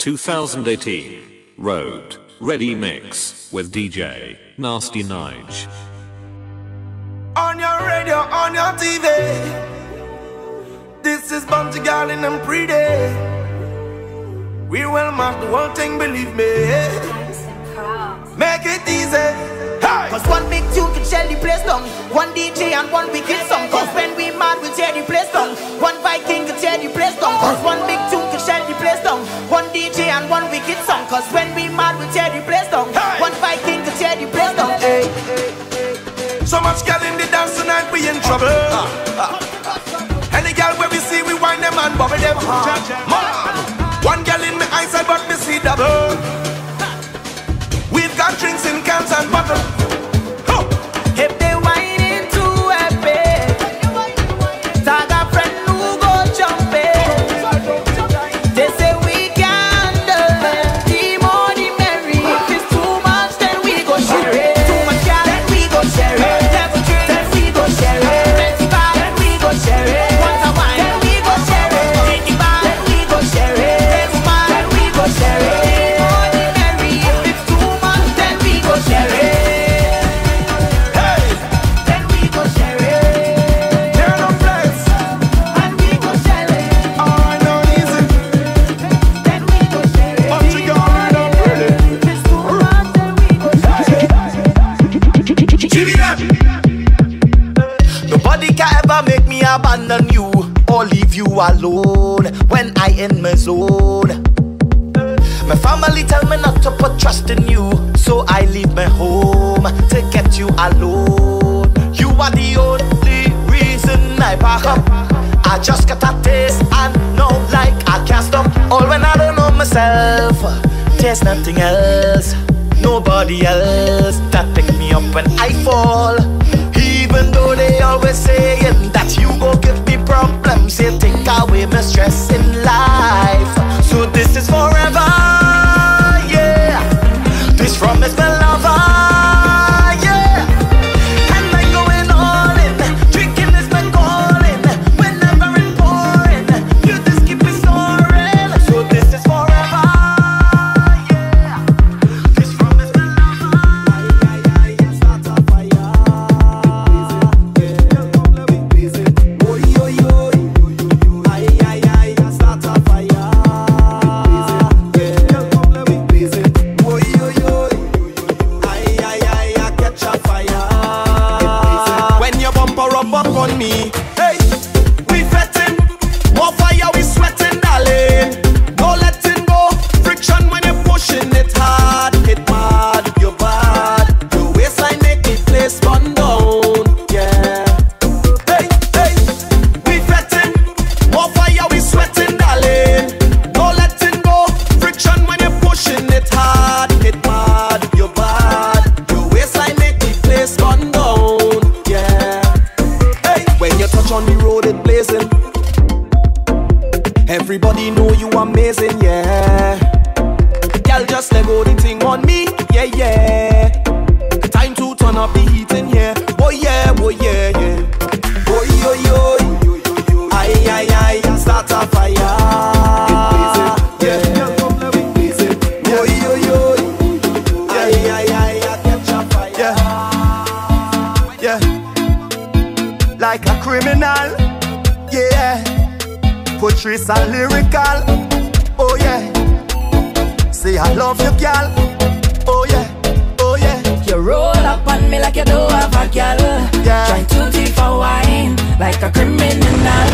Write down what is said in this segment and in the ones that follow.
2018 Road Ready Mix with DJ Nasty Nige. On your radio, on your TV, this is Bounty Garden and Pretty. We will mark the whole thing, believe me. Make it easy. Hey! Cause one big tune can shell the place down. One DJ and one wicked song. Cause when we mad, we tear the place down. One Viking can tear the place down. Cause one big tune can shell the place down. One DJ and one wicked song. Cause when we mad, we tear the place down. Hey! One Viking can tear the place down. Hey. So much girl in the dance tonight, we in trouble. Any girl where we see, we wind them and bubble them. One girl in my eyesight, but me see double. We've got drinks in cans and bottles. If they whine into a bed, tag a friend who go jumping. They say we can do it. The more the merry. If it's too much, then we go share it. Too much gal, then we go share it. Never drink, then we go share it. Plenty bar, then we go share it. Once a wine, then we go share it. In the bar, then we go share it. Then woman, then we go share it. The more the merry. If it's too much, then we go share it. Nobody can ever make me abandon you or leave you alone when I in my zone. My family tell me not to put trust in you, so I leave my home to get you alone. You are the only reason I back up. I just got a taste and know like I can't stop. All when I don't know myself, there's nothing else, nobody else that pick me up when I fall. Even though they always saying that you go give me problems, they take away my stress in life. So this is forever, yeah. This from is my lover, yeah. And I'm going all in. Drinking is my calling. Whenever it's pouring, you just keep me soaring. So this is forever, yeah. This from is my lover. Start a fire. Up on me, hey, we fretting, more fire we sweating, darling. No letting go, friction when you're pushing it hard, hit mad, you're bad. The waistline make the place burn down, yeah. Hey, hey, we fretting, more fire we sweating, darling. No letting go, friction when you're pushing it hard, hit mad, you're bad. The waistline make the place burn down, yeah. When you touch on the road, it blazing. Everybody know you amazing, yeah. Girl, just let go the thing on me, yeah, yeah. Time to turn up the heat in here, oh yeah, oh yeah, yeah. Oh yo yo, aye aye aye, start a fire, yeah. Oh yo yo, aye aye aye, catch a fire, yeah, yeah. Like a criminal, yeah. Poetry so lyrical, oh yeah. Say I love you, girl, oh yeah, oh yeah. You roll up on me like you don't have a girl, yeah. Trying to thief a wine like a criminal.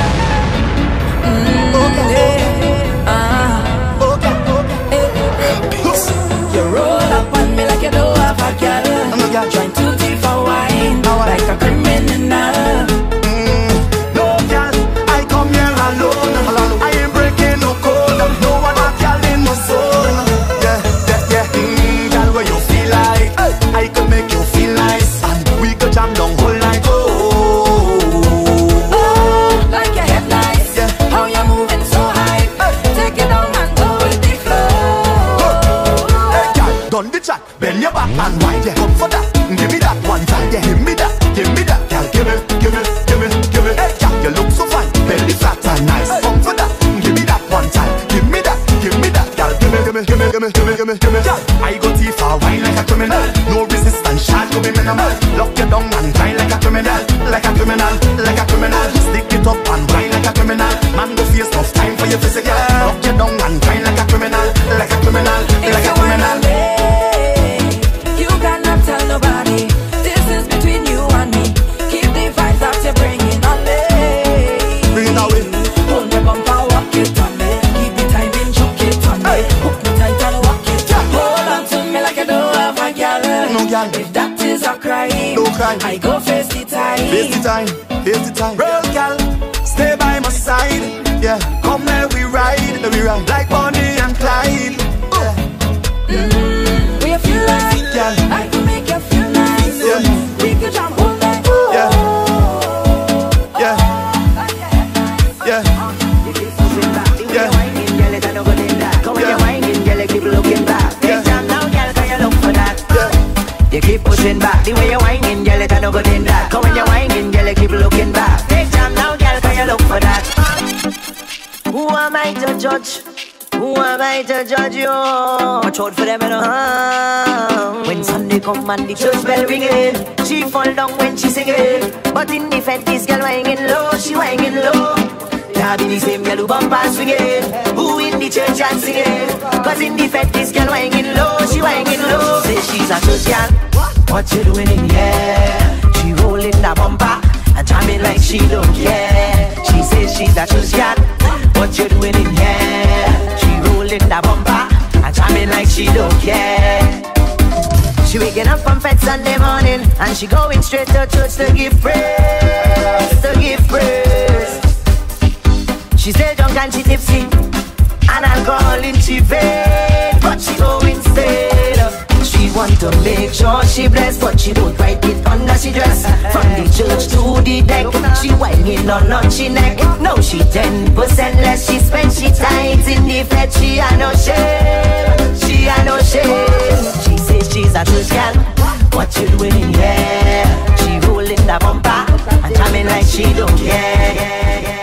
You roll up on me like you don't have a girl, trying to thief a wine like a criminal. No girl, I come here alone. I ain't breaking no code. No one a girl in my zone. Yeah, yeah, yeah. Girl, where you feel like I could make you feel nice, and we could jam down whole night. Oh, like your headlights, yeah. how you moving so high. I go too far, wine like a criminal. No resistance, shot to be minimal. Lock you down and grind like a criminal. Like a criminal, like a criminal. Stick it up and wine like a criminal. Man go face tough time for your physical. Lock you down and grind like a criminal. Like a criminal, like a criminal. You cannot tell nobody. This is between you and me. Keep the vibes that you're bringing on me. Bring it away. Hold the bumper, walk it on me. Keep the timing, choke it on me. Hook me tight and walk it on me. Hold on to me like you don't have a girl. No girl. If that is a crime, don't cry. I go face the time. Face the time, face the time. Real girl, stay by my side. Yeah, come let we ride like Bonnie and Clyde. We feel like yeah. I can make you feel nice. Yeah. We could jump all night. Yeah. Yeah. Yeah. Yeah. You keep pushing back, the way you're whining, girl, it ain't no good in that. Come when you're whining, girl, you keep looking back. Take time now, girl, can you look for that? Who am I to judge? Who am I to judge you? Watch out for them, you know. When Sunday come and the church bell ringing, she fall down when she singing. But in the fed, this girl whining low, she whining low. Now be the same girl who bump and swinging, who in the church and singing. Cause in the fed, this girl whining low, she whining low. Say she's a church girl, what you doing in here? She rolling the bumper and jamming like she don't care. She says she's a church girl, what you doing in here? She rolling the bumper and jamming like she don't care. She waking up from fed Sunday morning and she going straight to church to give praise, to give praise. She's still drunk and she tipsy, and alcohol in she vein, but she going straight up. She want to make sure she blessed, but she don't write it under she dress. From the church to the deck, she whining on she neck. No, she 10% less she spend, she tight in the fed. She a no shame, she a no shame. She says she's a church girl, what you doing in here? She rolling the bumper and jamming like she don't care.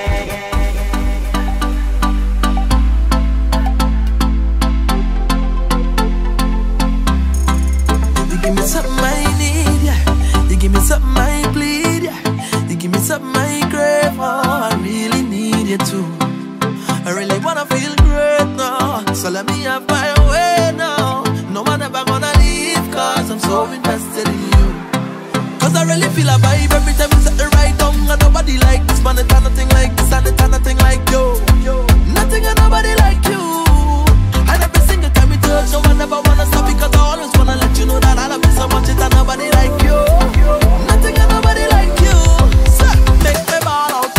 Give me something I need, yeah. You give me something I bleed, yeah. You give me something I crave, oh, I really need you too. I really wanna feel great now, so let me have my way now. No one ever gonna leave, cause I'm so invested in you. Cause I really feel a vibe every time you set the right down. And nobody like this, man, it's nothing like this, and it's nothing like you. Nothing and nobody like you. And every single time we touch, no one ever wanna stop, because I always wanna let you know that I love you so much, it's nobody like you. Nothing and nobody like you. So, make me ball out.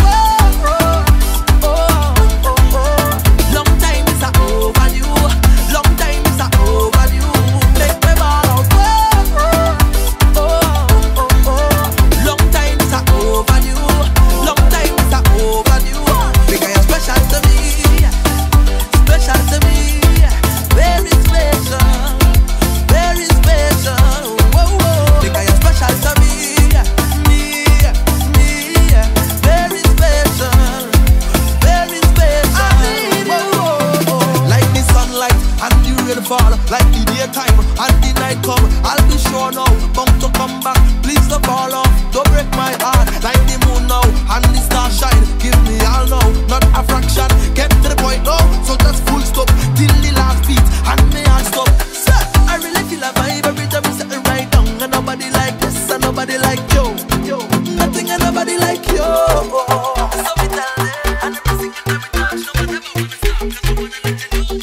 Long time is overdue. Long time is overdue. Make me ball out. Long time is overdue. Long time is overdue. Because you're special to me. Special to me. Very special. Very special. Whoa, whoa. Because you're special to me. Me. Very special. Very special. Whoa, whoa. Like the sunlight and the rain fall. Like the daytime and the night come. I'll be sure now, bound to come back. Please don't fall off, don't break my heart. Like the moon now and the star shine. Give me all now, not a fraction. Get to the point now, so just full stop till the last beat and me all stop. Sir, I really feel a vibe every time we set it right down. And nobody like this and nobody like you. Nothing and nobody like you. So we tell them, and every single time we touch, no one ever wanna stop, 'cause I wanna let you know.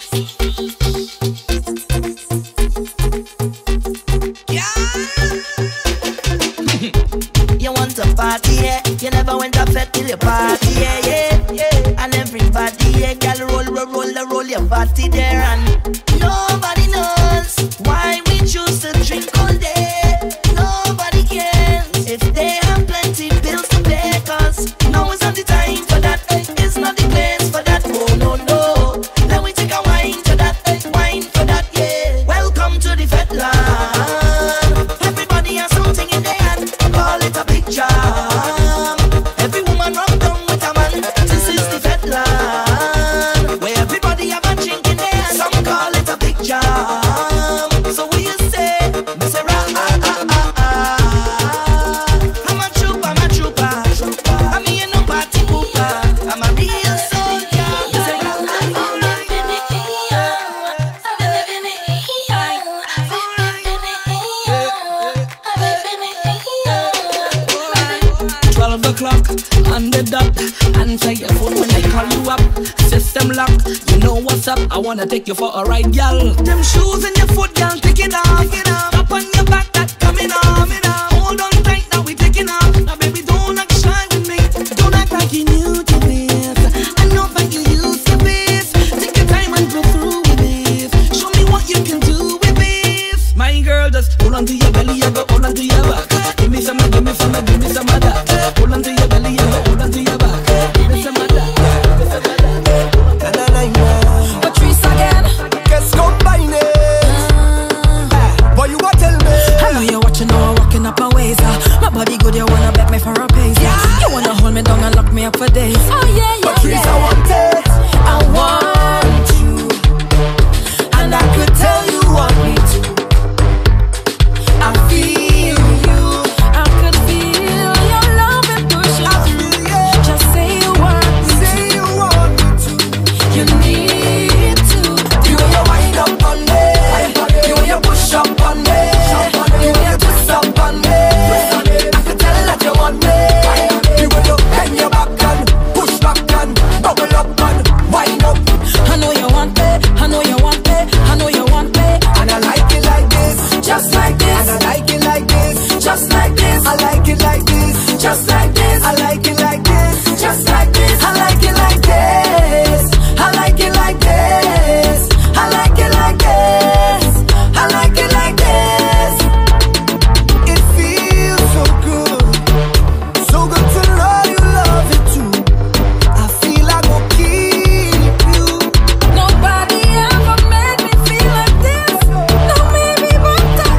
You want to party, yeah? You never went to fed till you party, yeah, yeah, yeah. And everybody, yeah, girl, roll your body there. And nobody knows why we choose to drink all day. Nobody cares if they have plenty bills to pay, 'cause now is not the time for that. It's not the place for that. Oh, no, no. Then we take a wine to that, wine for that, yeah. Welcome to the fed land. Everybody has something in their hand. Call it a big jam. Every woman run down with a man. This is the fed land, where everybody have a drink in their hand. Some call I wanna take you for a ride, girl. Them shoes in your foot, girl, take it off. Up on your back, that coming off. Hold on tight, now we taking off. Now baby, don't act shy with me. Don't act like you new to this. I know that you used to this. Take your time and go through with this. Show me what you can do with this. My girl, just hold on to your belly, you go hold on to your back. Give me some, give me some, give me some of that. Hold on to your belly, you go hold on to your back. Give me some of that. Patrice again. Guess combine it. But you what tell me? I know you're watching, now I'm walking up my ways. My body good, you wanna beg me for a pace. You wanna hold me down and lock me up for days. Oh yeah, yeah, Patrice, I want it. I want you, and I could tell you want me to. I feel you, I could feel your love and pushing. I feel it. Just say you want me, Say you want me to. you need to. You way you wind up on me. You way you push up on me. You way you twist up on me. I can tell that you want me. You way you bend your back and push back and bubble up and wind up. I know you want it, I know you want it, I know you want it. And I like it like this, Just like this, and I like it like this, just like this, I like it like this, just like this, I like it like this, just like this. I like it like this, I like it like this, I like it like this, I like it like this. It feels so good to know you love it too. I feel I go keep you. Nobody ever made me feel like this. No, maybe but I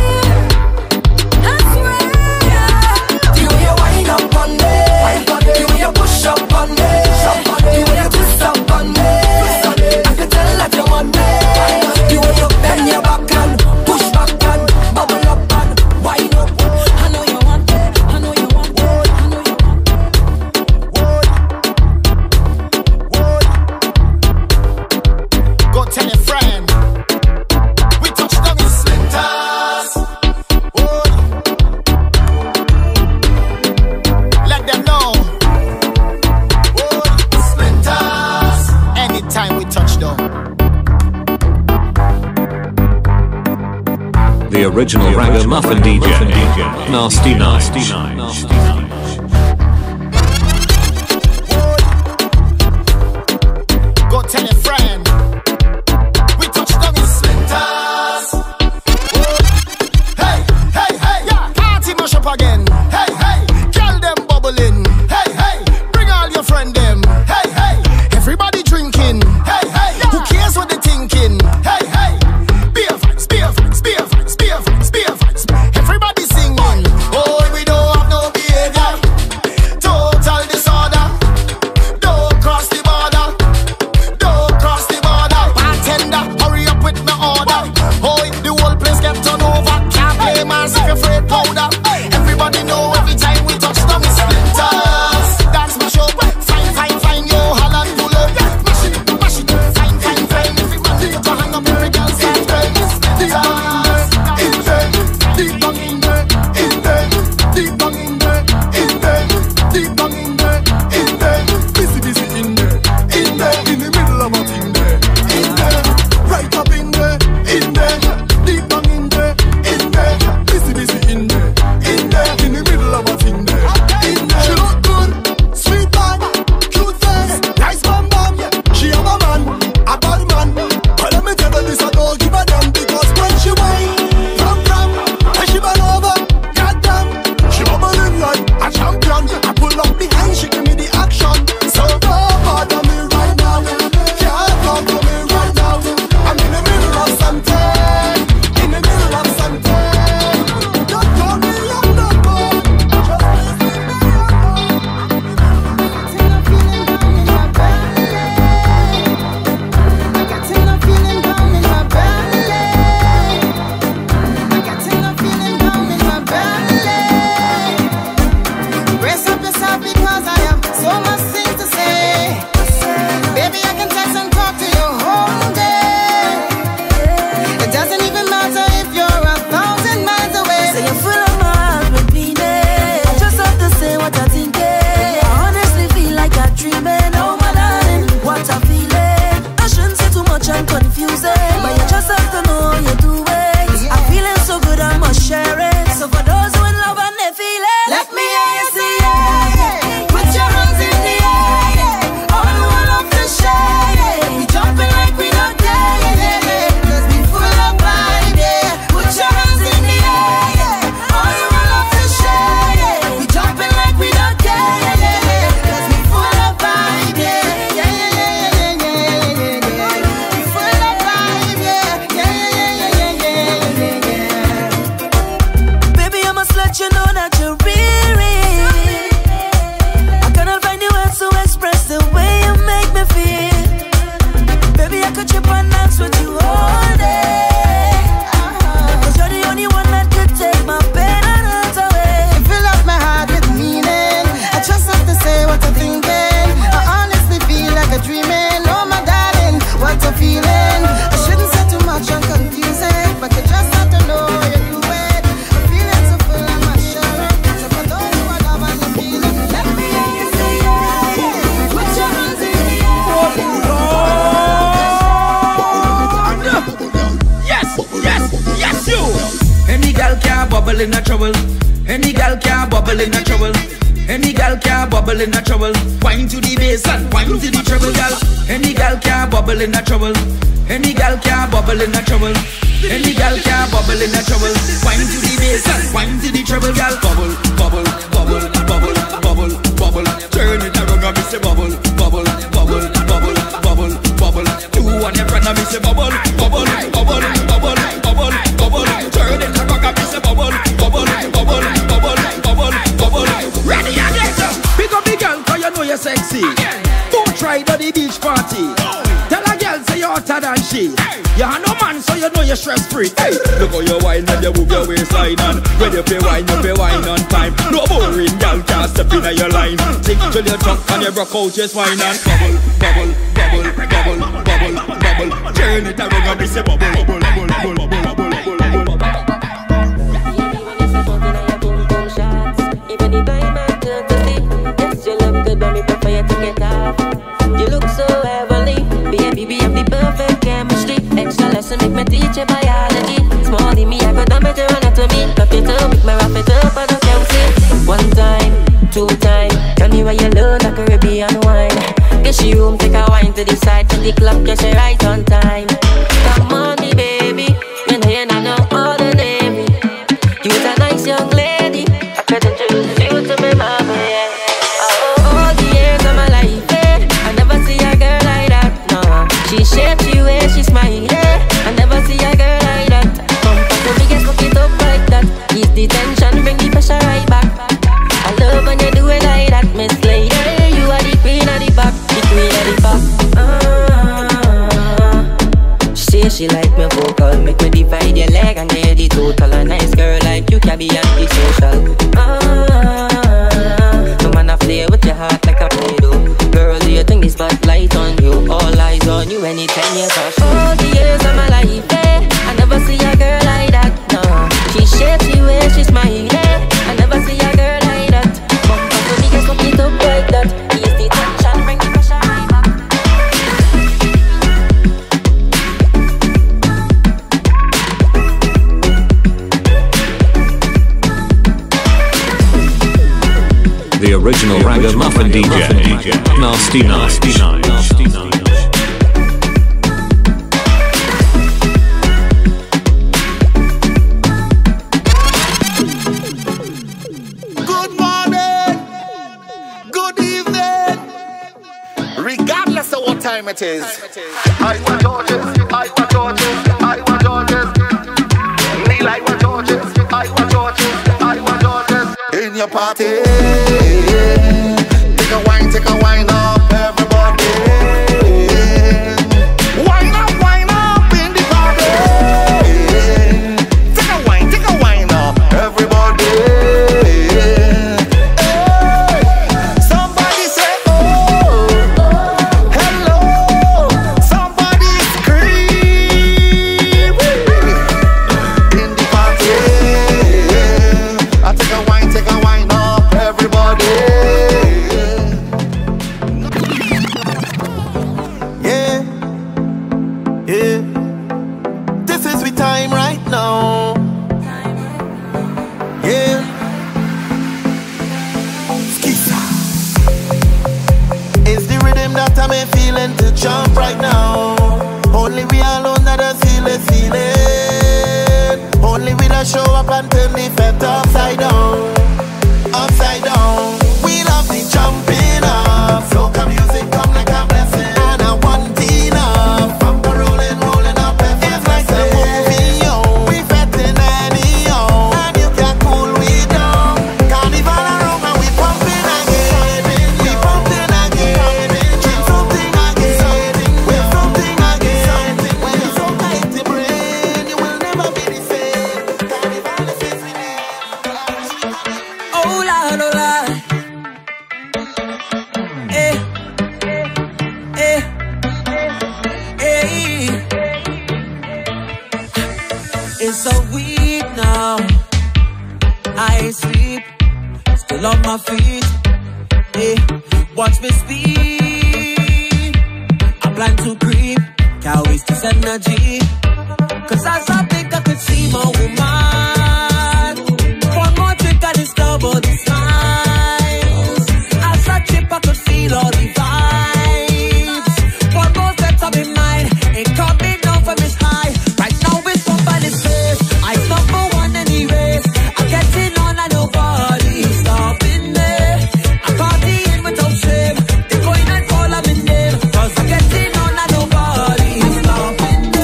swear. The way you wind up on me, the way you push up on me, the way you twist up on me, I can tell that you want me. The way you bend your back and push back and bubble up and wind up. I know you want it, I know you want it, I know you want it. Go tell your friend, we touched down in Splinters. Let them know. Splinters. Anytime we touch down. The original Ragamuffin DJ, Nasty Night. Go tell your friend, we touched down in Splinters. Hey, hey, hey, yeah. Party mash up again. Hey, hey, girl them bubbling. Hey, hey, bring all your friend them. Hey, hey, everybody drinking. Hey, hey, who cares what they thinking? Hey, hey, beer vibes, beer vibes, beer vibes, beer vibes, beer vibes. Everybody singing. Oh, we don't have no behavior. much and confusing, but you just have to know how you do it. I'm feeling so good, I must share it. So for those who in love and they feel it, let me hear you say yeah. Put your hands in the air, all who love to share. We jumping like we don't care, cause we full of vibe, yeah. Put your hands in the air, all who love to share. We jumping like we don't care, cause we full of vibe, yeah. We full of vibe, yeah. Baby, I must let you know that you're real. I cannot find the words to express the way you make me feel. Baby, I could trip and dance with you all day, cause you're the only one that could take my pain and hurt away. You fill up my heart with meaning. I just have to say what I'm thinking. I honestly feel like I'm dreaming. Oh my darling, what I'm feeling. I shouldn't say too much and confuse it, but you just have to know you do it. I'm feeling so full, I must share it. So for those who are love and feeling, let me hear you say yeah. Put your hands in the air. Yes, you. Any gal can bubble in a trouble. Any gal can bubble in a trouble. Any gal can bubble in a trouble. Wine to the bass and wine to the treble, gal. Any gal can bubble in a trouble. Any gal can bubble in a trouble. Any gal can bubble in a trouble. Wine to the bass and wine to the treble, gal. Bubble, bubble, bubble, bubble, bubble, bubble. Turn it around and me say bubble, bubble, bubble, bubble, bubble, bubble. You and your friend and me say bubble, bubble, bubble, bubble, bubble, bubble. Turn it around and me say bubble, bubble, bubble, bubble, bubble, bubble. Ready again, pick up the girl 'cause you know you're sexy. Don't try to the beach party. Tell a girl say you're hotter than she. You are no man, so you know you're stress free. Hey, look how you whine and you move your waistline and when you pay wine on time. No boring girl can't step in your line. Tick till you drunk and you broke out your spine and bubble, bubble, bubble, bubble, bubble, bubble. Turn it around and be say bubble, bubble, bubble, bubble, bubble, bubble, bubble. Even if I'm a courtesy, yes, you look good, but me prefer you to get off. You look so heavenly, baby, we have the perfect chemistry. Extra lesson make me teach you biology. Small in me, I go down better anatomy. Cuff it up, make me wrap it up, and I can't see. One time, two time, tell me where you learn that Caribbean wine. Get she room, take a wine to the side, to the clock, get she right on time. Come on, me baby, you know you know all the name. You're a nice young lady. I could introduce you to my mama, yeah. All the years of my life, yeah, I never see a girl like that, no. She shaped you and she smile, yeah. I never see a girl like that. Come back to me, get fuck it up like that. Ease the tension, bring the pressure right back. I love when you do it like that, Miss Lady. You are the queen of the back, the queen of the back. She say she like me vocal, make me divide your leg and get the total. A nice girl like you can be antisocial. No man a play with your heart like a play-doh. Girl, you think the spotlight on you, all eyes on you anytime you touch. All the years of my life, yeah, I never see a girl like that, no. She shapes you and she smile, yeah. I never see a girl like that. Come back to me, just fuck it up like that. Ease the tension, bring the pressure right back. The original Ragamuffin DJ, Nasty Nice. Good morning, good evening, regardless of what time it is. I want Georges, I want Georges, I want Georges. Neil, I want Georges, I want Georges, I want Georges. In your party, take a wine up, everybody. Wine up in the party. Take a wine up, everybody. Hey, somebody say oh, hello. Somebody scream in the party. I take a wine up, everybody. Yeah, this is we time right now. Yeah, Skisa. It's the rhythm that I'm feeling to jump right now. Only we alone that I feel it, feeling. Only we that show up and turn the fete upside down, upside down. We love the jumping up, soca music come like a blessing. And I want enough, bumper rolling, rolling up. It's like a movie, yo. We fetting anyhow, and you can't cool we down. Carnival around and we pumping again, we pumping again. Drink something again, with something again. When you so tight to brain, you will never be the same. Carnival is listening. Oh Lord, oh Lord. It's a week now. I ain't sleep, still on my feet. Watch me speed. I plan to creep, can't waste this energy. Cause as I think I could see my woman. One more drink and it's nobody smiles. As I trip I could feel all the vibes. One more step to be mine, ain't coming down from his high. Right now it's somebody's face, I number one anyways. I'm getting on and nobody stopping me. I'm partying without shame, they're going and call me name. Cause I'm getting on and nobody stopping me.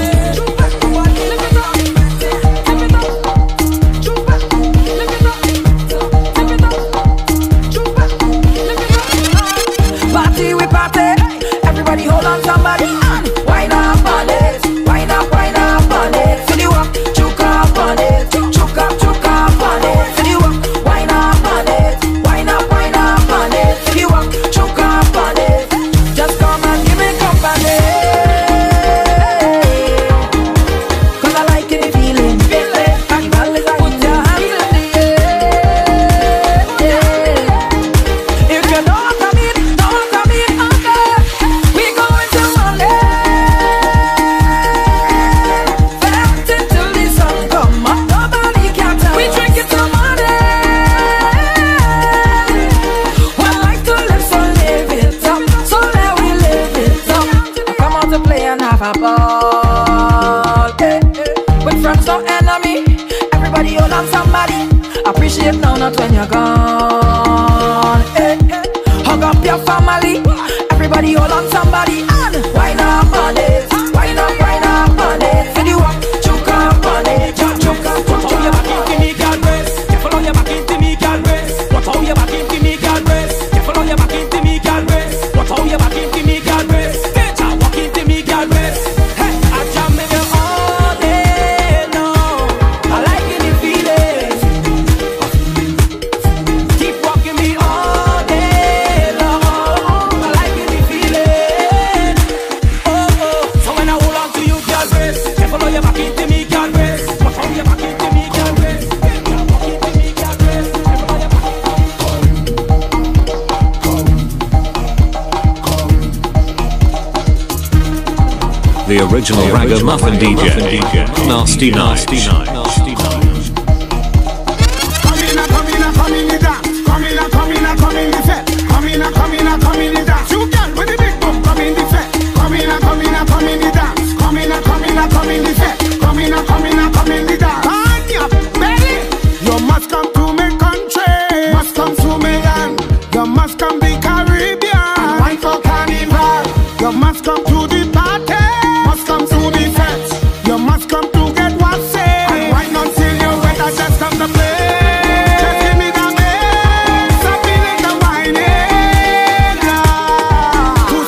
Party we party, everybody hold on somebody and wind up on it, wind up on it. Till you up, choke up on it, choke up on it. Till you up, wind up on it, wind up on it. Till you up, choke up on it. Just come and give me company. Cause I like the feeling. Carnival is a put your hands in the air. If you don't come in, okay. We going to Monday. Fast until the sun come up, nobody can tell. We drink it till Monday. One life to live, so live it up. So let we live it up. Come out to play and have a ball. With friends or enemy, everybody hold on somebody. Appreciate now, not when you're gone. Hug up your family, everybody hold on somebody and wind up on it, wind up on it. Till you up, choke up on it, choke up. Watch how you back into me, girl, brace. Careful how you back into me, girl, brace. Watch how you back into me, girl, brace. Careful how you back into me, girl, brace. Watch how you back into me, girl, brace. Bitch, I walk into me, girl, brace. Hey, I jam with you all day long. I like the feeling. Keep walking me all day long. I like the feeling. Oh, so when I hold on to you, girl, brace. Careful how you back into me, girl, brace. Watch how you back into me, girl, brace. Bitch, I walk into me, girl, brace. Careful how you back into me. The original Ragamuffin DJ, Nasty Night. Come in the dance. Come in the set. Come in the dance. You girl with the big bum, come in the set. Come in the dance. Come in the set. Come in the dance. On your belly. You must come to me country. Must come to me land. You must come the Caribbean. And wine for carnival. You must come to the party. Must come to the fete. You must come to get what's say. And wine until you wet. I just come to play. Just give me that bass. I feel like I'm whining now. To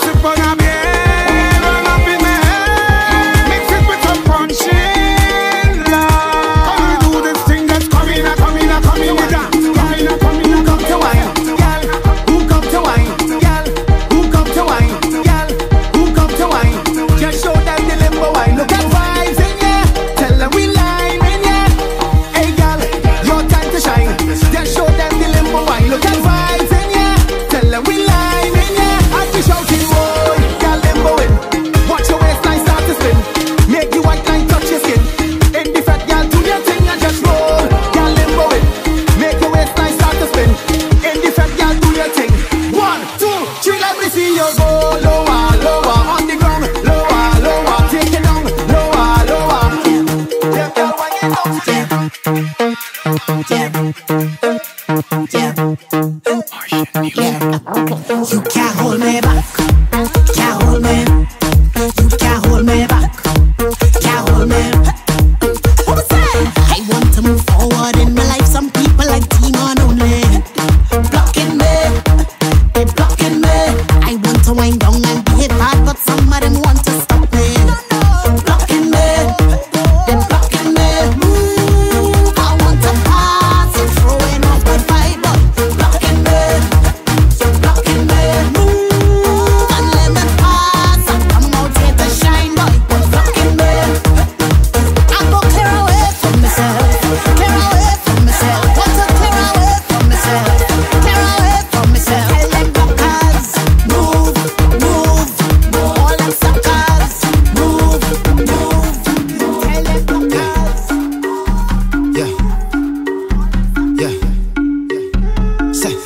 You can't hold me back. Can't hold me. You can't hold me back. Can't hold me. What was that? I want to move forward in my life. Some people like demon only. Blocking me. They blocking me. I want to wind down and be hit hard, but some of them want to stop me. Blocking me. They blocking me. I want to pass and throwing off the vibe, but blocking me. You're blocking me. And let me pass. I come out here to shine, boy, but blocking me. I go clear away from myself. Clear away from myself. Want to clear away from myself. Clear away from myself. Tell them blockers, move, move, move. All them suckers, move, move. Tell them blockers. Yeah. Yeah. Say.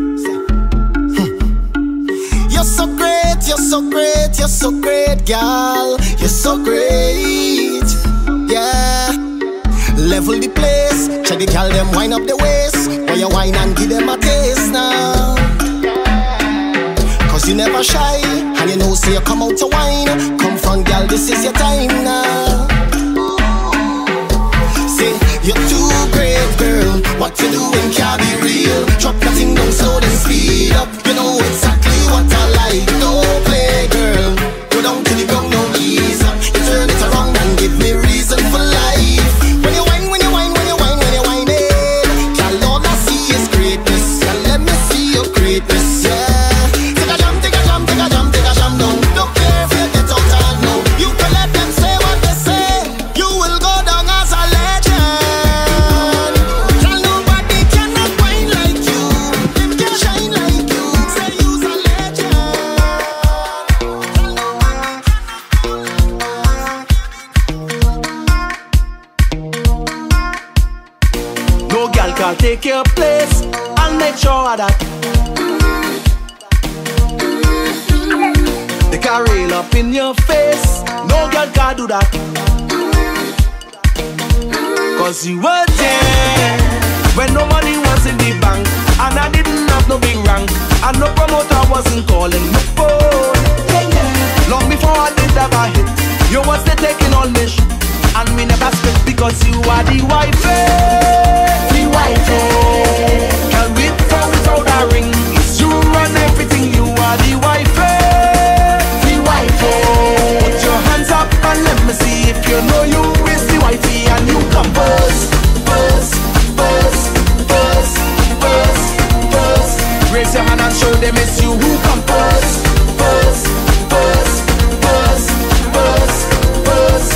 You're so great, you're so great, you're so great, girl. You're so great. Yeah. Level the place. Check the girl, them wind up the waist. While you wine and give them a taste now. Cause you never shy. And you know, say you come out to wine. Come from, girl, this is your time now. Say, you're too great, girl. What you doing can't be real. Drop nothing down, slow then speed up. You know exactly what I like. Don't play, girl. Go down to the ground, no ease up. You turn it around and give me reason for life. When you whine, when you whine, when you whine, when you whine it. Girl, all I see is greatness. Girl, let me see your greatness, yeah. Take a jump, take a jump, take a jump, take a jump down. Don't care if you get out and no. You can let them say what they say. You will go down as a legend. Girl, nobody cannot whine like you. Them can shine like you. Say you's a legend. No girl can take your place. I'll make sure of that. They can rail up in your face. No girl can do that. Cause you were there when no money was in the bank, and I didn't have no big rank, and no promoter wasn't calling my phone. Long before I did have a hit, you was there taking all my shit, and me never spit because you are the wifey. The wifey. Can we without a ring? It's you run everything, you are the wifey. The wifey. Put your hands up and let me see if you know you is the wifey, and you come first, first, first, first, first, first. Raise your hand and show them it's you who come first, first, first, first, first, first.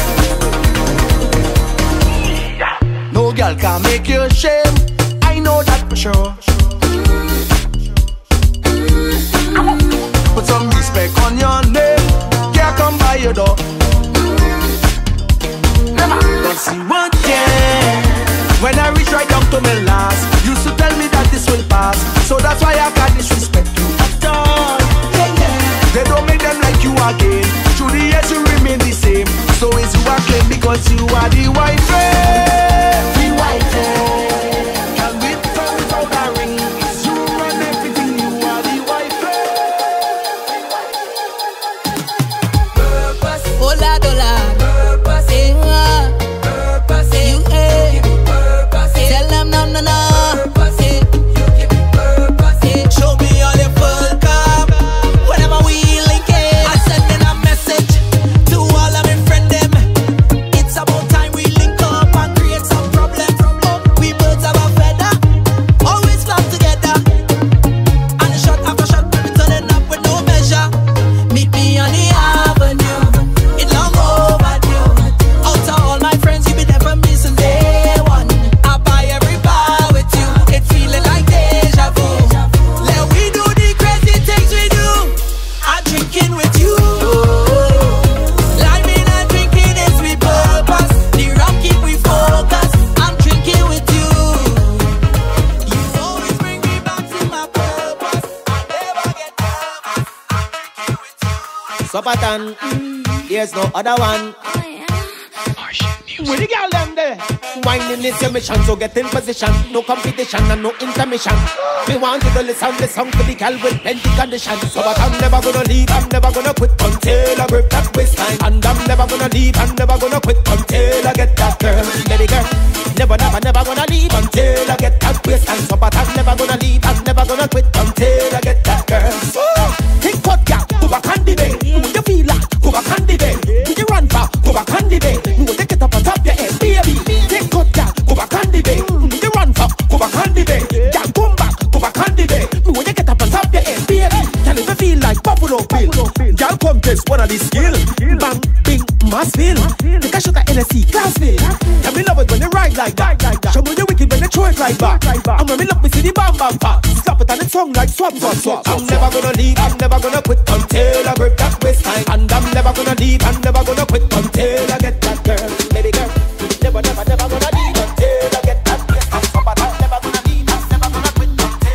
No girl can make you shame. I know that for sure. Put some respect on your name. Can't come by your door. Cause you weren't there when I reach right down to my last. Used to tell me that this will pass, so that's why I can't disrespect you at all. They don't make them like you again. Through the years you remain the same. So it's you I claim because you are the wifey. The wifey. Can we without a ring? It's you run everything, you are the wifey. Purpose. Hola, dola. Purpose. Purpose. You, purpose. Tell them no, no, no. Purpose. You give me purpose. Show me all your full cup. Whenever we link it, I send a message to all of my friend them. It's about time we link up and create some problems. Oh, we birds of a feather, always flock together. And shot after shot, we be turning up with no measure. Meet me on the avenue, it's long overdue. Out of all my friends, you be there for me since day one. I buy every bar with you, it's feeling like deja vu. Let we do the crazy things we do. I'm drinking with you. Liming and drinking is with purpose. The rum keep we focused. I'm drinking with you. You always bring me back to my purpose. I never get nervous. I'm drinking with you. Sapatan, there's no other one. Oh yeah. With the girl them there. whining is your mission, so get in position. No competition and no intermission. Me want you to listen the song for the girl with plenty conditions. So but I'm never gonna leave, I'm never gonna quit until I grip that waistline. And I'm never gonna leave, I'm never gonna quit until I get that girl, baby girl. Never gonna leave until I get that waistline. So but I'm never gonna leave, I'm never gonna quit until I get that girl. Think what girl, go back on the bay. Do you feel like, go back on the bay. Do you run far, go back on the bay. Do you get up on top your head, baby. Think what girl, go back on the bay. Do you run far, go back on the bay. Girl, come back, go back on the bay. Do you get up on top your head, baby. Girl, if you feel like Buffalo Bill, girl, come test one of these skills. Bang, bing, Massville. Take a shot at NSC, Glassville. Tell me love it when you ride like that. Show me you wicked when you throw it right back. And when me look, me see the bam bam pop. Slap it on the tongue like swap, swap, swap. I'm never gonna leave, I'm never gonna quit until I grip that waistline. And I'm never gonna leave, I'm never gonna quit until I get that girl, baby girl. Never gonna leave until I get that waistline. So but I'm never gonna leave, I'm never gonna quit until I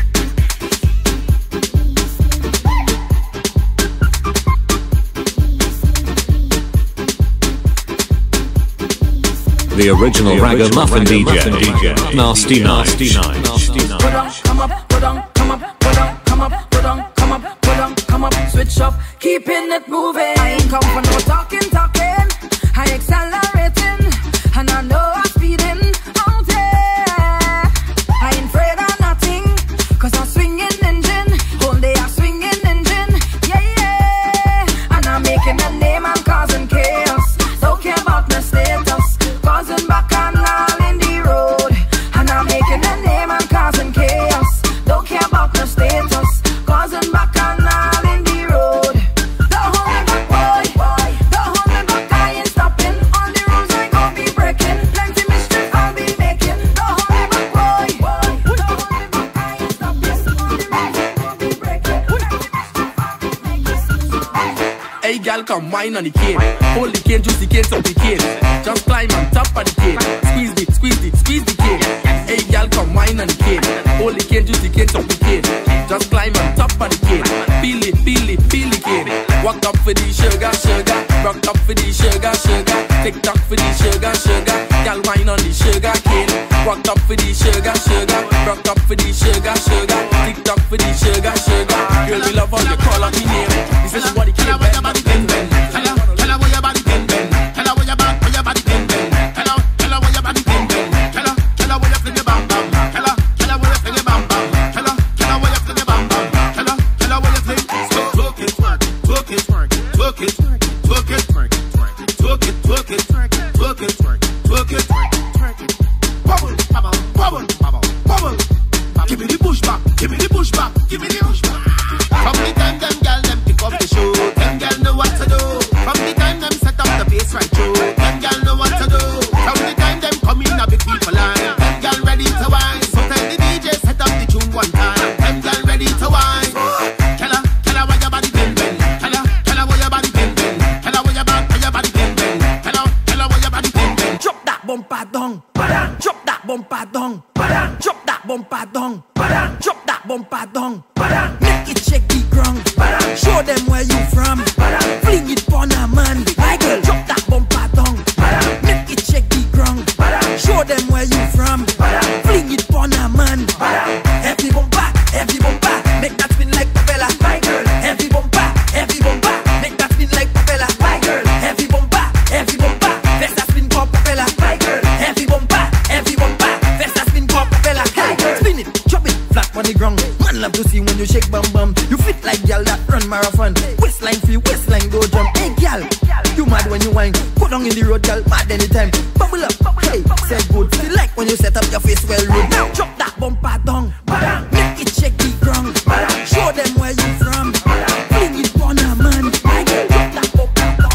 get The original Ragamuffin DJ, Nasty Night. Put on, come up, put on, come up, put on, come up, put on, come up, put on, come up, switch up, keeping it moving. I ain't come for no talking. I accelerating, and I know I'm speeding out there. I ain't afraid of nothing, cause I'm swinging engine. Whole day I'm swinging engine, yeah. And I'm making a name, I'm causing chaos. Don't care about my status, causing back and all in the road. And I'm making a name, I'm causing chaos. Don't care about my status, causing back and all in the road. Don't hold me back, boy. Don't hold me back, I ain't stopping. On the roads I gon' be breaking. Plenty mischief I'll be making. Don't hold me back, boy. Don't hold me back, I ain't stopping. On the roads I gon' be breaking. Plenty mischief I'll be making. Hey girl, come wine on the cane. Hold the cane, juice the cane, suck the cane. Just climb on top of the cane. Squeeze the cane. Hey girl, come wine on the cane. Hold the cane, juice the cane, suck the cane. Just climb on top of the cane. Feel the cane. Walk up for the sugar. Rock up for the sugar. Tick tock for the sugar. Girl, wine on the sugar cane. Walk up for the sugar. Rock up for the sugar. Tick tock for the sugar. Girl, we love how you call out me name. This is what the cane bend. Tell her where your body bend. Tell her where your body bend. Tell her where your body bend. Tell her where you fling your bam bam. Tell her where you fling your bam bam. Tell her where you fling your bam bam. Tell her where you fling. So twerk it. Bubble. Give me the push back. From the time them girl them pick up the show, them girl know what to do. From the time them set up the bass right through, them girl know what to do. From the time them come in a big people line, them girl ready to wine. So tell the DJ set up the tune one time, them girl ready to wine. Tell her where your body bend. Tell her where your body bend. Tell her where your body bend. Tell her where your body bend. Drop that bumper down. Drop that bumper down. Drop that bumper down. Drop that bumper down. Make it shake the ground. Show them where you from. Fling it on a man. My girl, drop that bumper down. Make it shake the ground. Show them where you from. Fling it on a man. Heavy bumper. Make that spin like propeller. My girl, heavy bumper. Make that spin like propeller. My girl, heavy bumper. Vest that spin called propeller. My girl, heavy bumper. Vest that spin called propeller. My girl, spin it, drop it, flat on the ground. Man love to see when you shake bum bum. You fit like girl that run marathon. Waistline feel, waistline go jump. Hey girl, you mad when you whine. Go down in the road, girl, mad anytime. Bubble up, hey, say good. Feel like when you set up your face well road. Now drop that bumper down. Make it shake the ground. Show them where you from. Fling it on a man. My girl, drop that bumper down.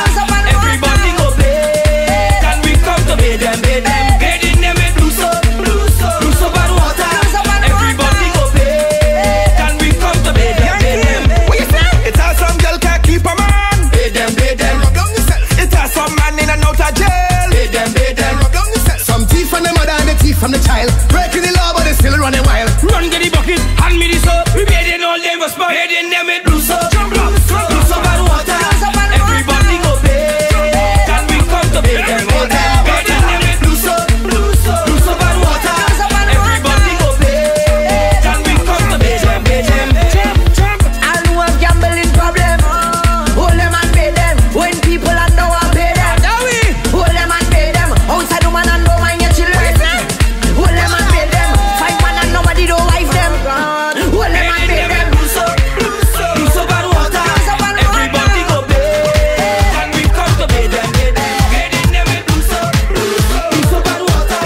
Everybody go play. Then we come to bed them. Bed in them with blue so. from the child. Breaking the law, but they still running wild. Run get the bucket, hand me the soap. We made it all them was spot. Made it them with blue soap. Blue soap and water. Everybody go pay. Can we come to pay them water? Made it them with blue soap. Blue soap and water. Everybody go pay. Can we come to pay them? I know a gambling problem. Hold them and pay them. When people are no one pay them. Hold them and pay them. Outside the man and don't mind your children. Hold them and pay them. Fight man and nobody don't wife them. Hold them and pay them. Blue soap and water. Everybody go pay. Can we come to pay them? Made it them with blue soap and water.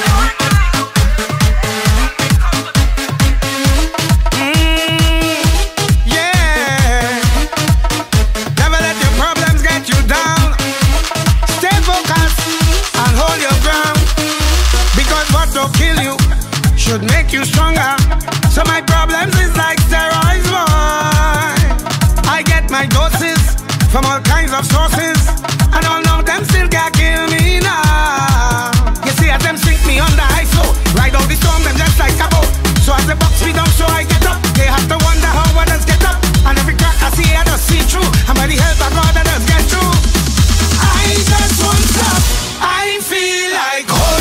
Yeah. Never let your problems get you down. Stay focused and hold your ground. Because what will kill you should make you stronger. So my problems is like steroids, boy. I get my doses from all kinds of sources, and all of them still can't kill me now. You see, as them sink me under ice, so ride out the storm, them just like a boat. So as they box me down, so I get up. They have to wonder how others get up. And every crack I see, I just see through. And by the help of God, I just get through. I just won't stop. I feel like hope.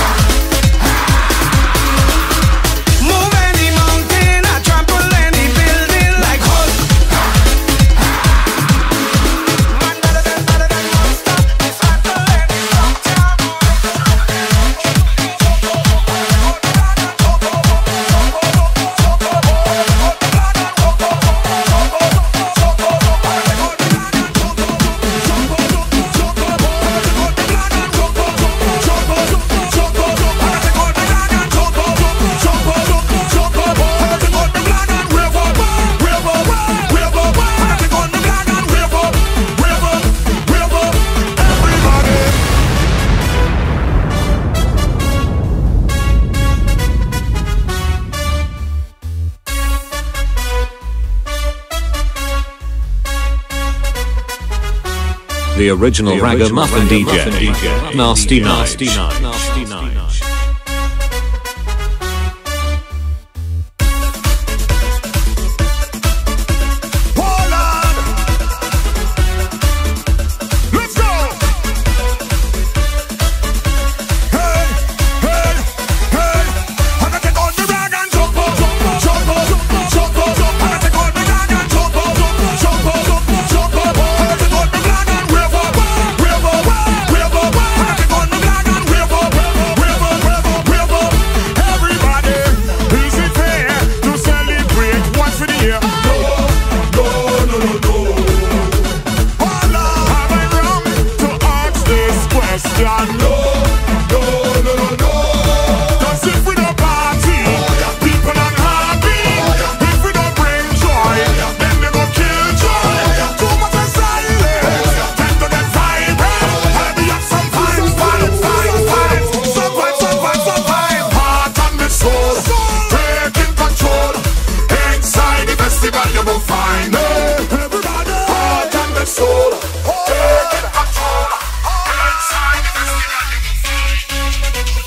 Move any mountain, I trample any building like hope. Man better than monster. Dismantle any structure. The original Ragamuffin DJ, Nasty Nige. Hold on. Let's go. Hey, hey, hey. I'm gonna take on the rag and jump up, jump up, jump up, jump up, jump up. I'm gonna take on the rag and jump up, jump up, jump up. I'm gonna take on the rag and wave up, wave up, wave up. I'm gonna take on the rag and wave up, wave up, wave up. Everybody, is it fair to celebrate once for the year? Have I wrong to ask this question? No. 'Cause if we don't party, people unhappy. If we don't bring joy, then they go kill joy. Too much of silence, tend to get vibrant. And we have some vibes. Some vibes. Heart and the soul, taking control. Inside the festival you will find everybody. Heart and the soul, taking control. Inside the festival you will find.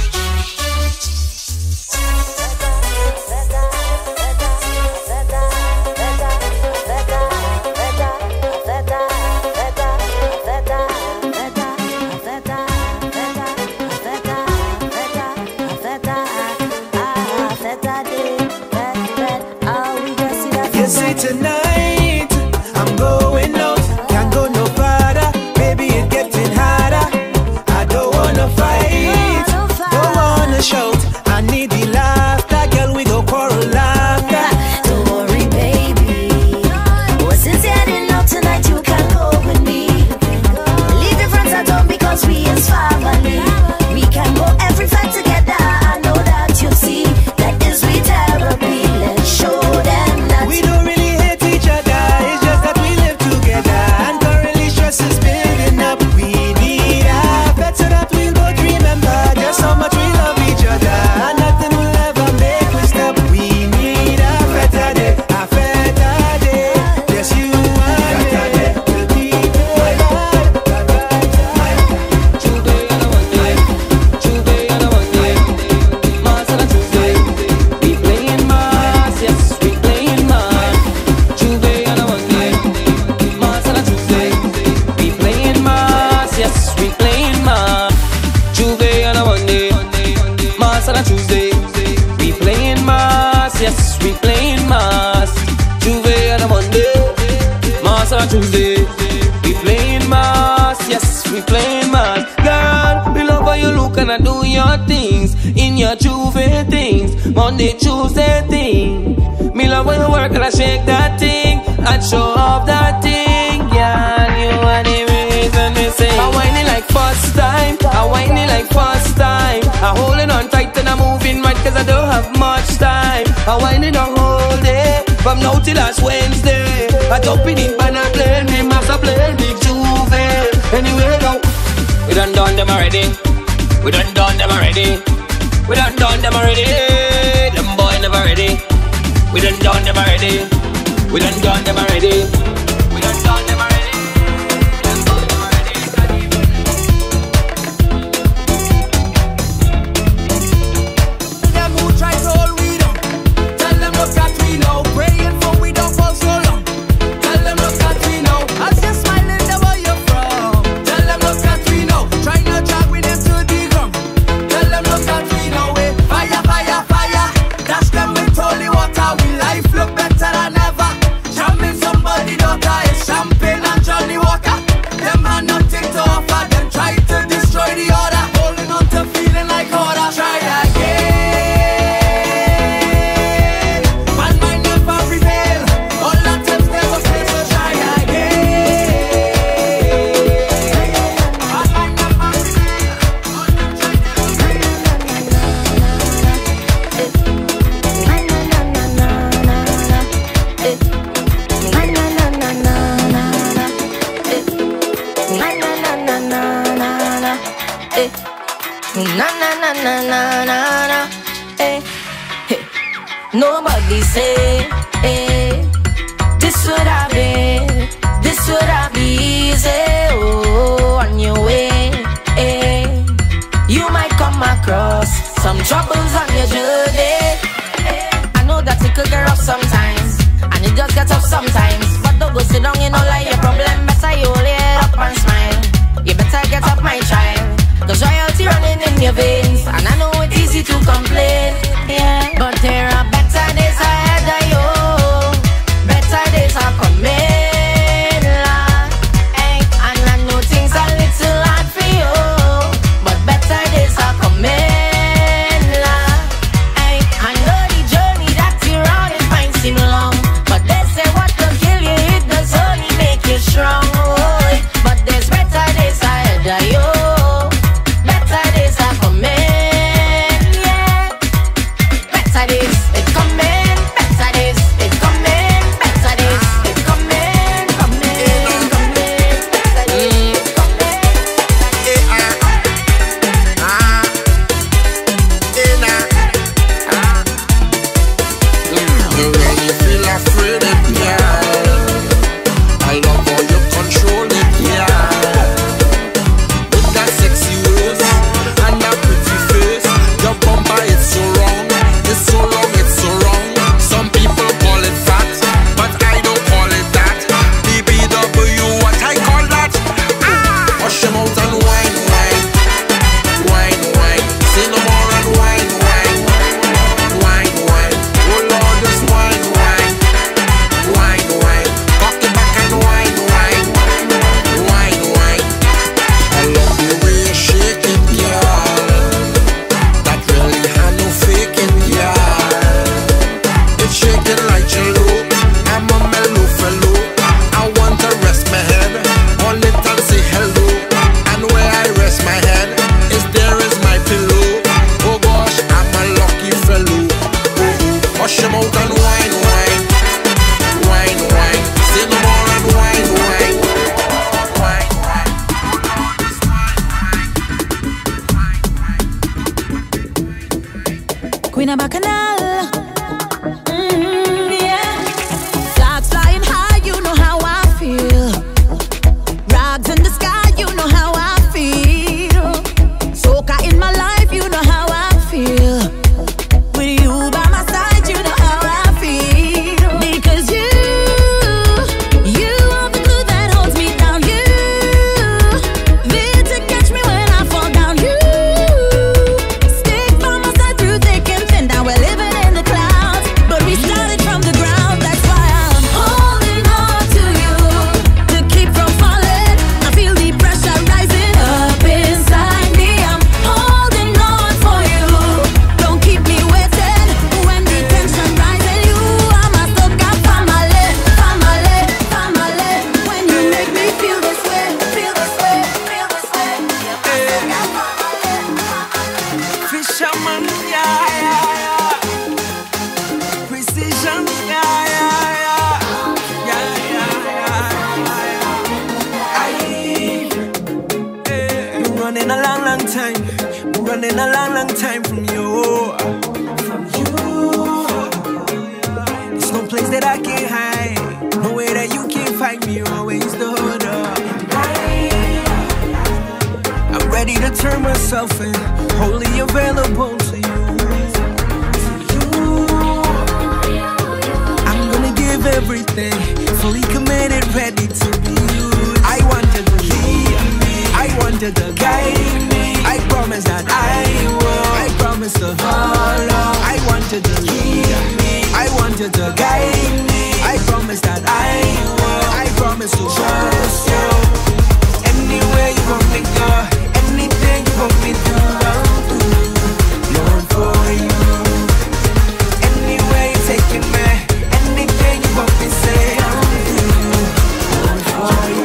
You see tonight, I'm going out, can't go no farther. Baby, it's getting harder. I don't wanna fight, don't wanna shout. I need the laughter, girl. We go quarrel laughter. Don't worry, baby. Well, since you're heading out tonight, you can go with me. Leave your friends at home because we is family. We can go every fight together. I know that you see that is we therapy. Let's show them that We don't really hate each other, it's just that we live together. And currently stress is building up. We need a better that we'll both remember just how much we love each other. Tuesday. We playing mass, yes, we playing mass. Girl, we love how you look and I do your things in your Tuesday things, Monday, Tuesday thing. Me love when you work and I shake that thing and show off that thing. Yeah, you are the reason me say I whine it like first time, I whine it like first time. I holding on tight and I'm moving right cause I don't have much time. I whine it on whole day, from now till last Wednesday. I jumping in and I play me master play big Juve. Anyway now, we done them already. We done them already. We done them already. Them boy never ready. We done them already. We done them already. We done them already. Them who try to hold we down, tell them look at we now. Praying for we don't fall so long. Tell them look at we now. As you're smiling, the where you're from. Tell them look at we now. Try not drag with them to the ground. Tell them look at we now. Fire, fire, fire. Dash them with holy water. We life look better than ever. Jamming somebody daughter is champagne and Johnny Walker. Them had nothing to offer. Them try to destroy the order. Holding on to feeling like order. Try again. Man might never prevail. All that times never stay, so try again. Man might never prevail. All that times Nobody say, this would have been easy, oh, on your way, you might come across some troubles on your journey. I know that it could get rough sometimes, and it just gets tough sometimes, but don't go sit down, you know, like your problem, better you hold it up and smile. You better get up, my child, cause royalty running in your veins, and I know it's easy to complain, yeah, but there are better days ahead of you. Better days are coming, Lord, and I know things are little hard for you, but better days are coming, Lord, and I know the journey that you're on it might seem long, but they say what will kill you, it does only make you strong, oh, but there's better days ahead of you. Better days are coming, yeah. Better days, it's coming. Better days, it's coming. Better days, it's coming, coming, coming. Better days, it's coming. You really feel afraid, yeah. I love how you control it, yeah. With that sexy waist and that pretty face, your bumper it's so wrong, it's so long, it's so wrong. Some people call it fat, but I don't call it that. BBW, what I call that? Wash them out and wine, wine, wine, wine. Say no more and wine, wine, wine, wine. Oh Lord, just wine, wine, wine, wine. Cock it back and wine, wine, wine, wine. I love the way you shake it, yeah. That really had no faking, yeah. It's shaking like jello. I'm a mellow fellow. I want to rest my head on it and say hello. And where I rest my head is there is my pillow. Oh gosh, I'm a lucky fellow. Wash him out and wine, wine, wine, wine. Say no more and wine, wine, wine, wine. Queen of Bacchanal. Yeah. Flags flying high, you know how I feel. Rags in the sky, you know how I feel. Soca in my life, you know how I feel. With you by my side, you know how I feel. Because you are the glue that holds me down. You there to catch me when I fall down. You stick by my side through thick and thin. Now well, long time. Been running a long time from you. There's no place that I can hide. No way that you can find me. You're always the hood up. I'm ready to turn myself in, wholly available to you. I'm gonna give everything, fully committed, ready to be used. I want you to lead me, I want you to guide me. I promise that I will, I promise to follow. I want you to lead me, I want you to guide me. I promise that I will, I promise to trust you. Anywhere you want me to go, anything you want me to do, Lord, for you. Anywhere you're taking me, anything you want me to say, Lord, for you.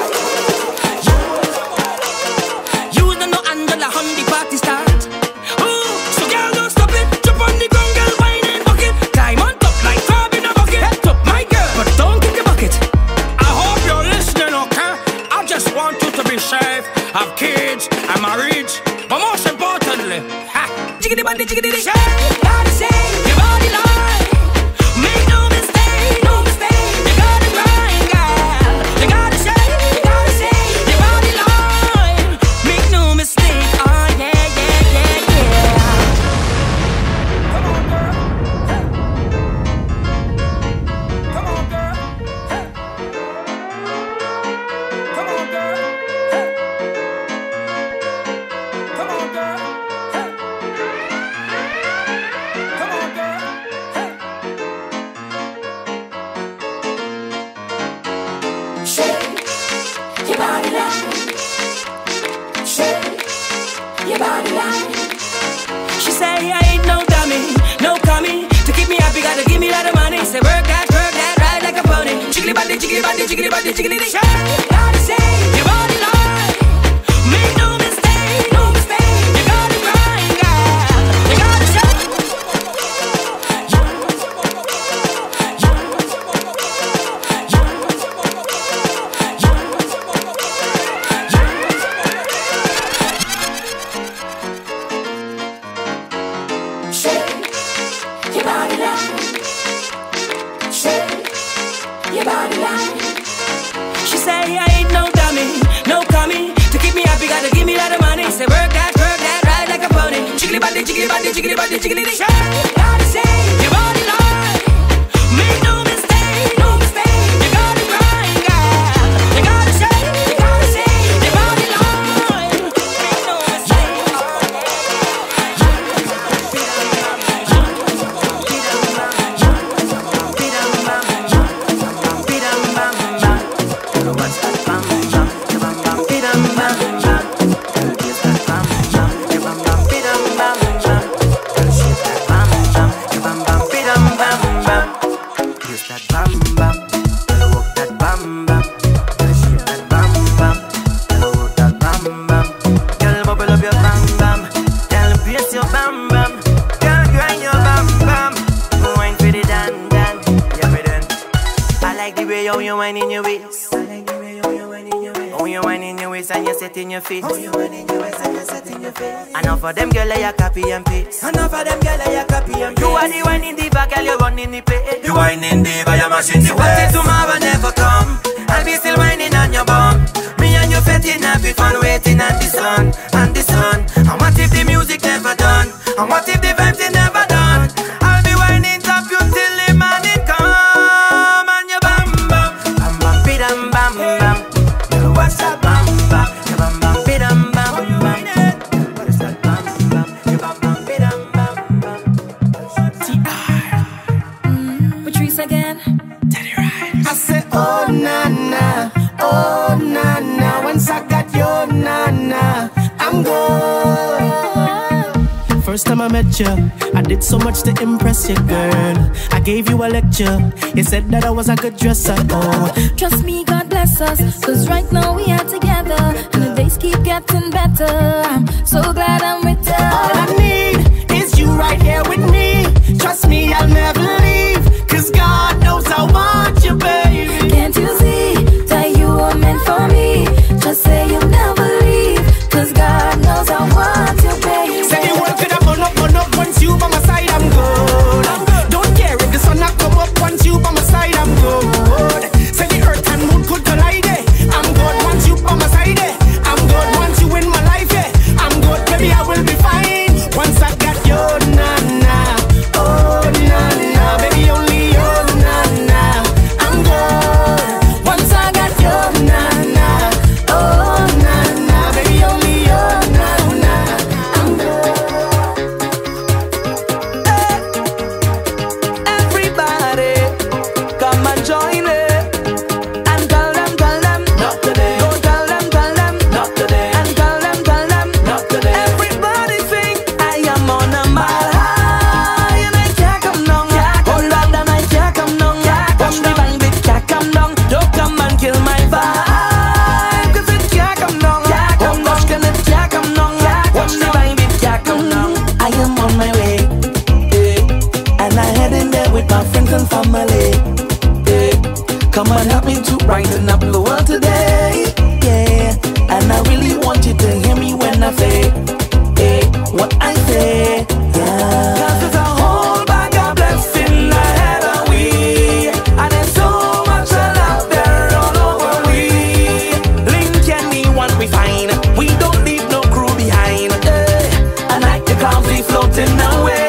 You don't know Angela on the party start. Oh, so girl don't stop it. Jump on the ground, girl, wine and bucket. Climb on top like crab in a bucket. Head up, my girl, but don't kick the bucket. I hope you're listening, okay? I just want you to be safe. Have kids, I'm married, but most importantly, jiggity body, jiggity dee. Gotta say, your body line. Make no mistake, no mistake. You got it right, girl. You gotta say, your body line. Make no mistake, oh yeah, yeah, yeah, yeah. Come on, girl. Come on, girl. Come on, girl. Come on, girl. Come on, girl. Shake your body line. Shake your body line. She say I ain't no dummy, no commie. To keep me happy, gotta give me a lot of money. Say work that, ride like a pony. Jiggly body, jiggly body, jiggly body, jiggly dee. Gotta say, your body line. Make no mistake, no mistake. You got it right, girl. You gotta say. Shake your body line. Shake your body line. She say I ain't no dummy, no commie. To keep me happy, gotta give me a lot of money. Say work that, ride like a pony. Jiggly body, jiggly body, jiggly body, jiggly dee. Gotta say, your body line. Make no mistake, no mistake. You got it right, girl. You gotta say, your body line. Make no mistake. How you whining your waist? How you whining your waist and you set in your face? Enough of them girl you copy and paste. Enough of them girl you copy and paste. You are the whining diva, girl you running the place. You whining diva, you mashing the place. What if tomorrow never come? I'll be still whining on your bum. Me and you fetting happy fun, waiting on the sun, and the sun. And what if the music never done? And what if the vibes they never done? I'll be whining top you till the morning come. And you bam bam, bam bam, bidam bam bam. Girl, what's that bam bam? You bam bam, bidam bam bam. What is that bam bam? You bam bam, bidam bam bam. T.I. Patrice again. Daddy right. I say, oh na na, oh na na. Once I got your na na, I'm good. First time I met you, I did so much to impress you, girl. I gave you a lecture. You said that I was a good dresser. Oh, Trust me, God bless us, cause right now we are together, and the days keep getting better. I'm so glad I'm with you. all I need is you right here with me. Trust me, I'll never leave, cause God knows I want you, baby. Can't you see that you were meant for me? Just say you'll never leave, cause God knows I Come and help me to brighten up the world today. Yeah, and I really want you to hear me when I say, hey, what I say. Yeah, 'cause there's a whole bag of blessing ahead of we, and there's so much love there all over we. Link anyone we find, we don't leave no crew behind. And like the clouds we floating away.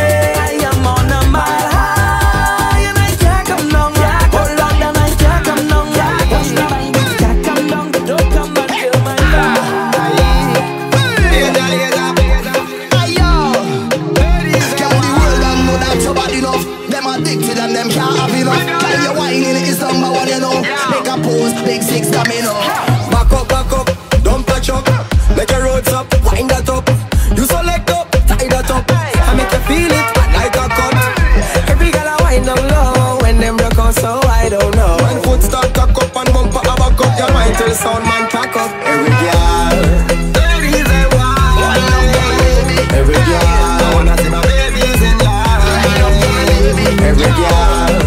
Big six domino. Back up, don't touch up. Make your roads up, wind that up. You select up, tie that up. I make you feel it like a cut. Every girl I wind down low when them broke out, so I don't know. When foot start cock up and bumper a back up, your mind till sound man pack up. Every girl, there is a wild. Every girl, I wanna see my babies in love. Every girl.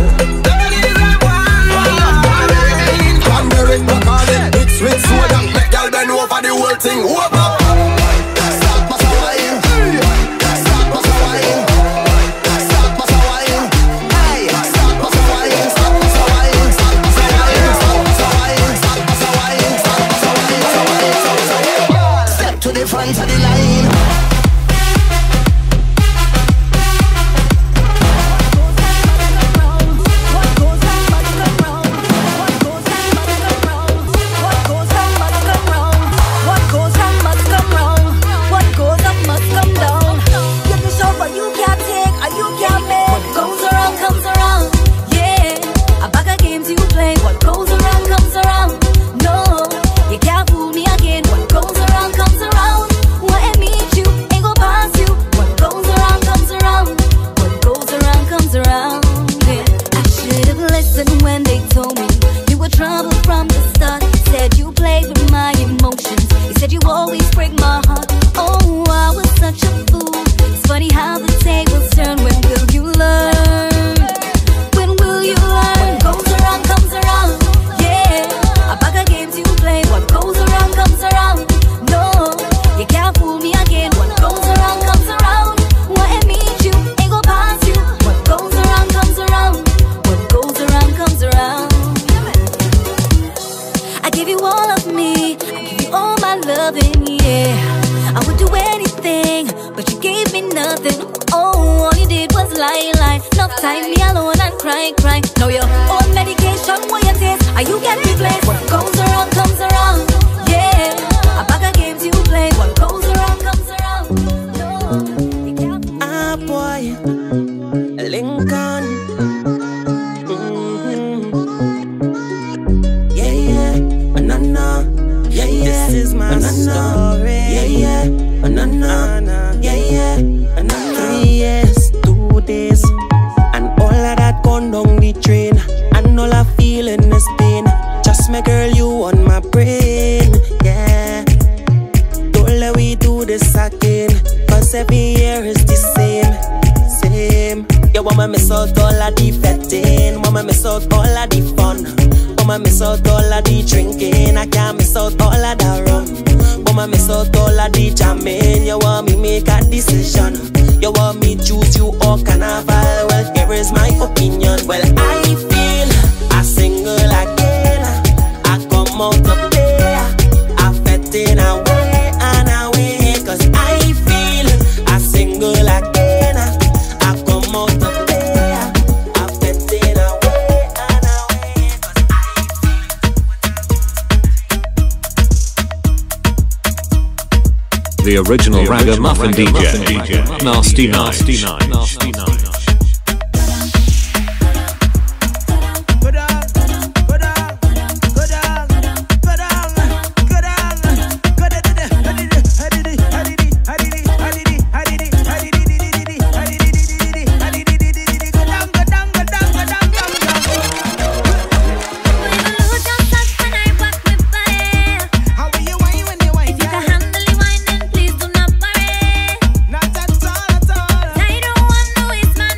With soda, make y'all bend over the whole thing over. Stop, pass a wine. Stop, pass a wine. Stop, pass a wine. Hey, stop, pass a wine. Stop, pass a wine. Stop, pass a wine. Stop, pass a wine. Stop, pass a wine. Stop, pass a wine. Stop, pass a wine. Step to the front of the line. The original Ragamuffin DJ, Nasty Night. I don't want to waste my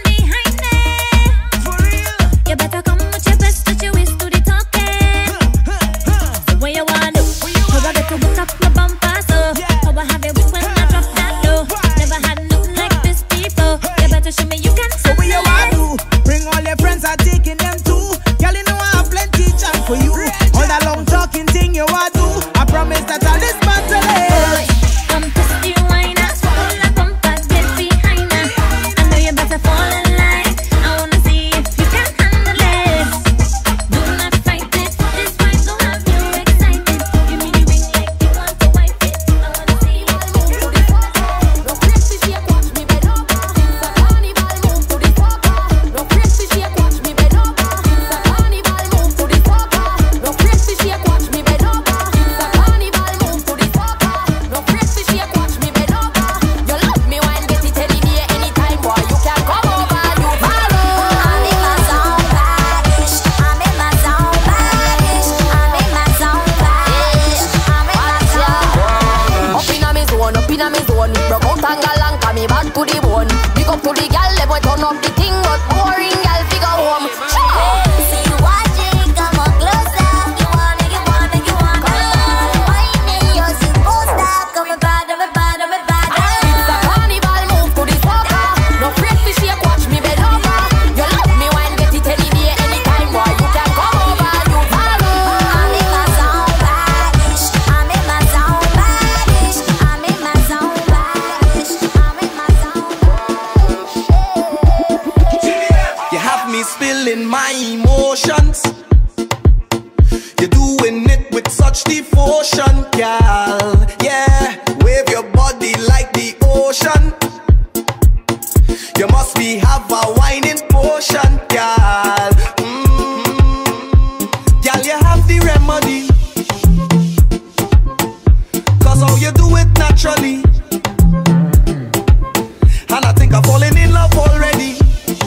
we turn up the thing, but boring girl figure home. See you watching, come on closer. You wanna, you wanna, you wanna. Come on, whining, you're supposed to come and bad, me bad, me bad. It's a carnival, move to the soca. No freak to shake, watch me bend over. You love me when get it any day, anytime, boy. You can come over, you follow. I'm in my zone, badish. I'm in my zone, badish. I'm in my zone, badish. I'm in my zone. You have me spilling my emotions. You're doing it with such devotion, girl. Yeah, wave your body like the ocean. You must be have a whining potion, girl. Girl, you have the remedy. Cause how you do it naturally. And I think I'm falling in love already.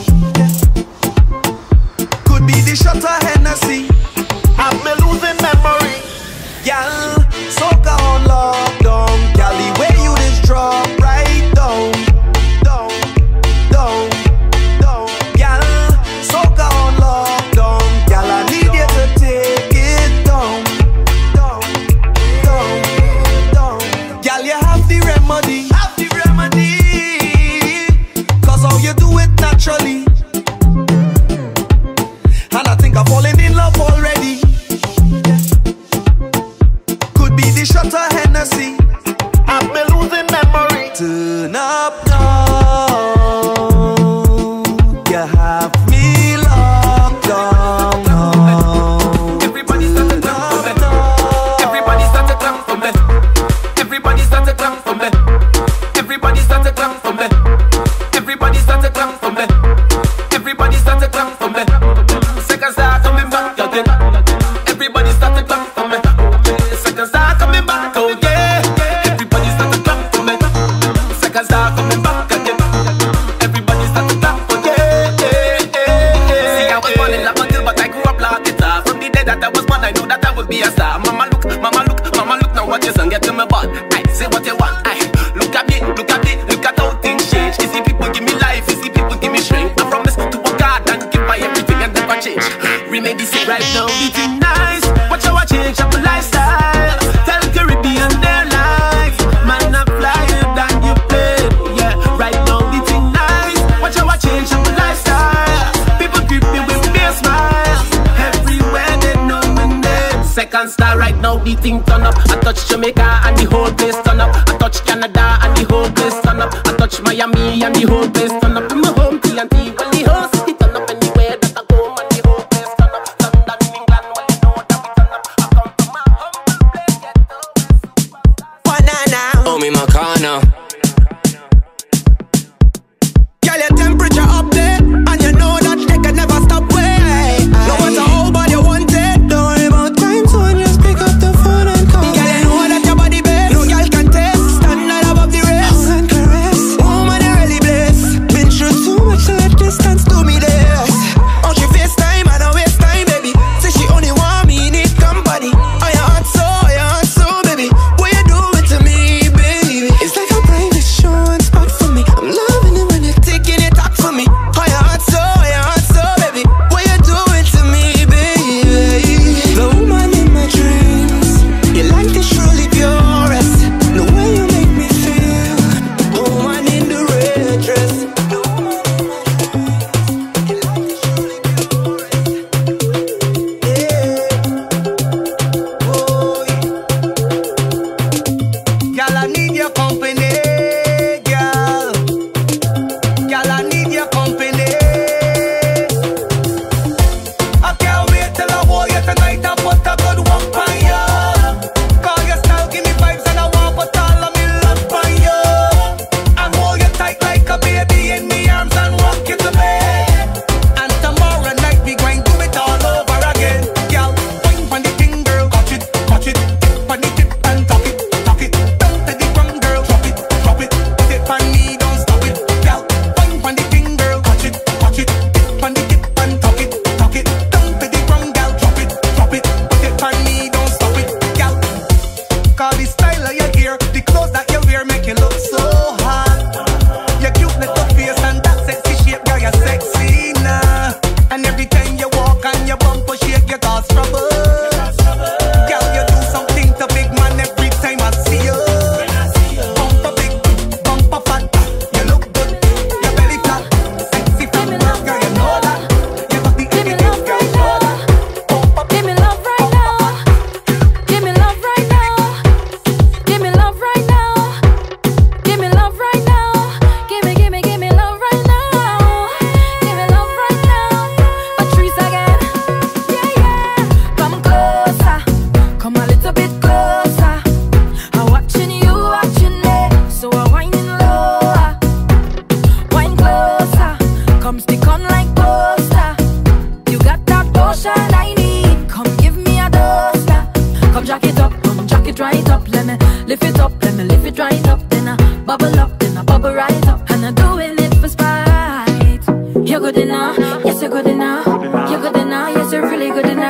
Could be the shot of Hennessy. I'm losing memory. Girl, soca on lockdown. Girl, the way you just drop right down. Down, down, down. Girl, soca on lockdown. Girl, I need you to take it down. Down, down, down. Girl, you have the remedy. Have the remedy. Cause how you do it naturally. And I think I'm falling in love already. Could be the shot of Hennessy. I've been losing memory. Turn up now. You have me locked down now. Everybody start to clap for me. Everybody start to clap for me. Everybody start to clap for me. Everybody start to clap for me. Everybody start to clap for me. Everybody start to clap for me. Seconds start coming back again. Everybody start to clap for me. Seconds start coming back, oh yeah. Everybody start to clap for me. Seconds start coming back again. Everybody start to clap for me. See, I was born in Lavandale, but I grew up like guitar. From the day that I was born, I knew that I would be a star. Mama look, mama look, mama look. Now what you son get to me butt. I say what you want. I look at me, look at me, look at how things change. You see people give me life, you see people give me strength. I promise to work hard and give my everything and never change. Remain the same right now, eating nice. Watch how I change up my lifestyle. Tell Caribbean their life. Man, I'm flyer than you play. Yeah, right now eating nice. Watch how I change up my lifestyle. People greet me with their smiles. Everywhere they know my name. Second star right now, the thing turn up. I touch Jamaica and the whole place turn up. I touch Canada and the whole place turn up. I touch Miami and the whole place turn up. In my home TNT, when the whole city turn up. Anywhere that I go, man, the whole place turn up. London, England, when you know that we turn up. I come to my humble place, get the Banana. Oh, me Macana. Girl, your temperature up there, and you know that they can never stop way. No matter how bad you want it, don't worry about time, so just pick up the phone and call. Girl, you know that your body best, no girl can test. Stand right above the rest, and caress. Woman, you really blessed. Been through too much to let this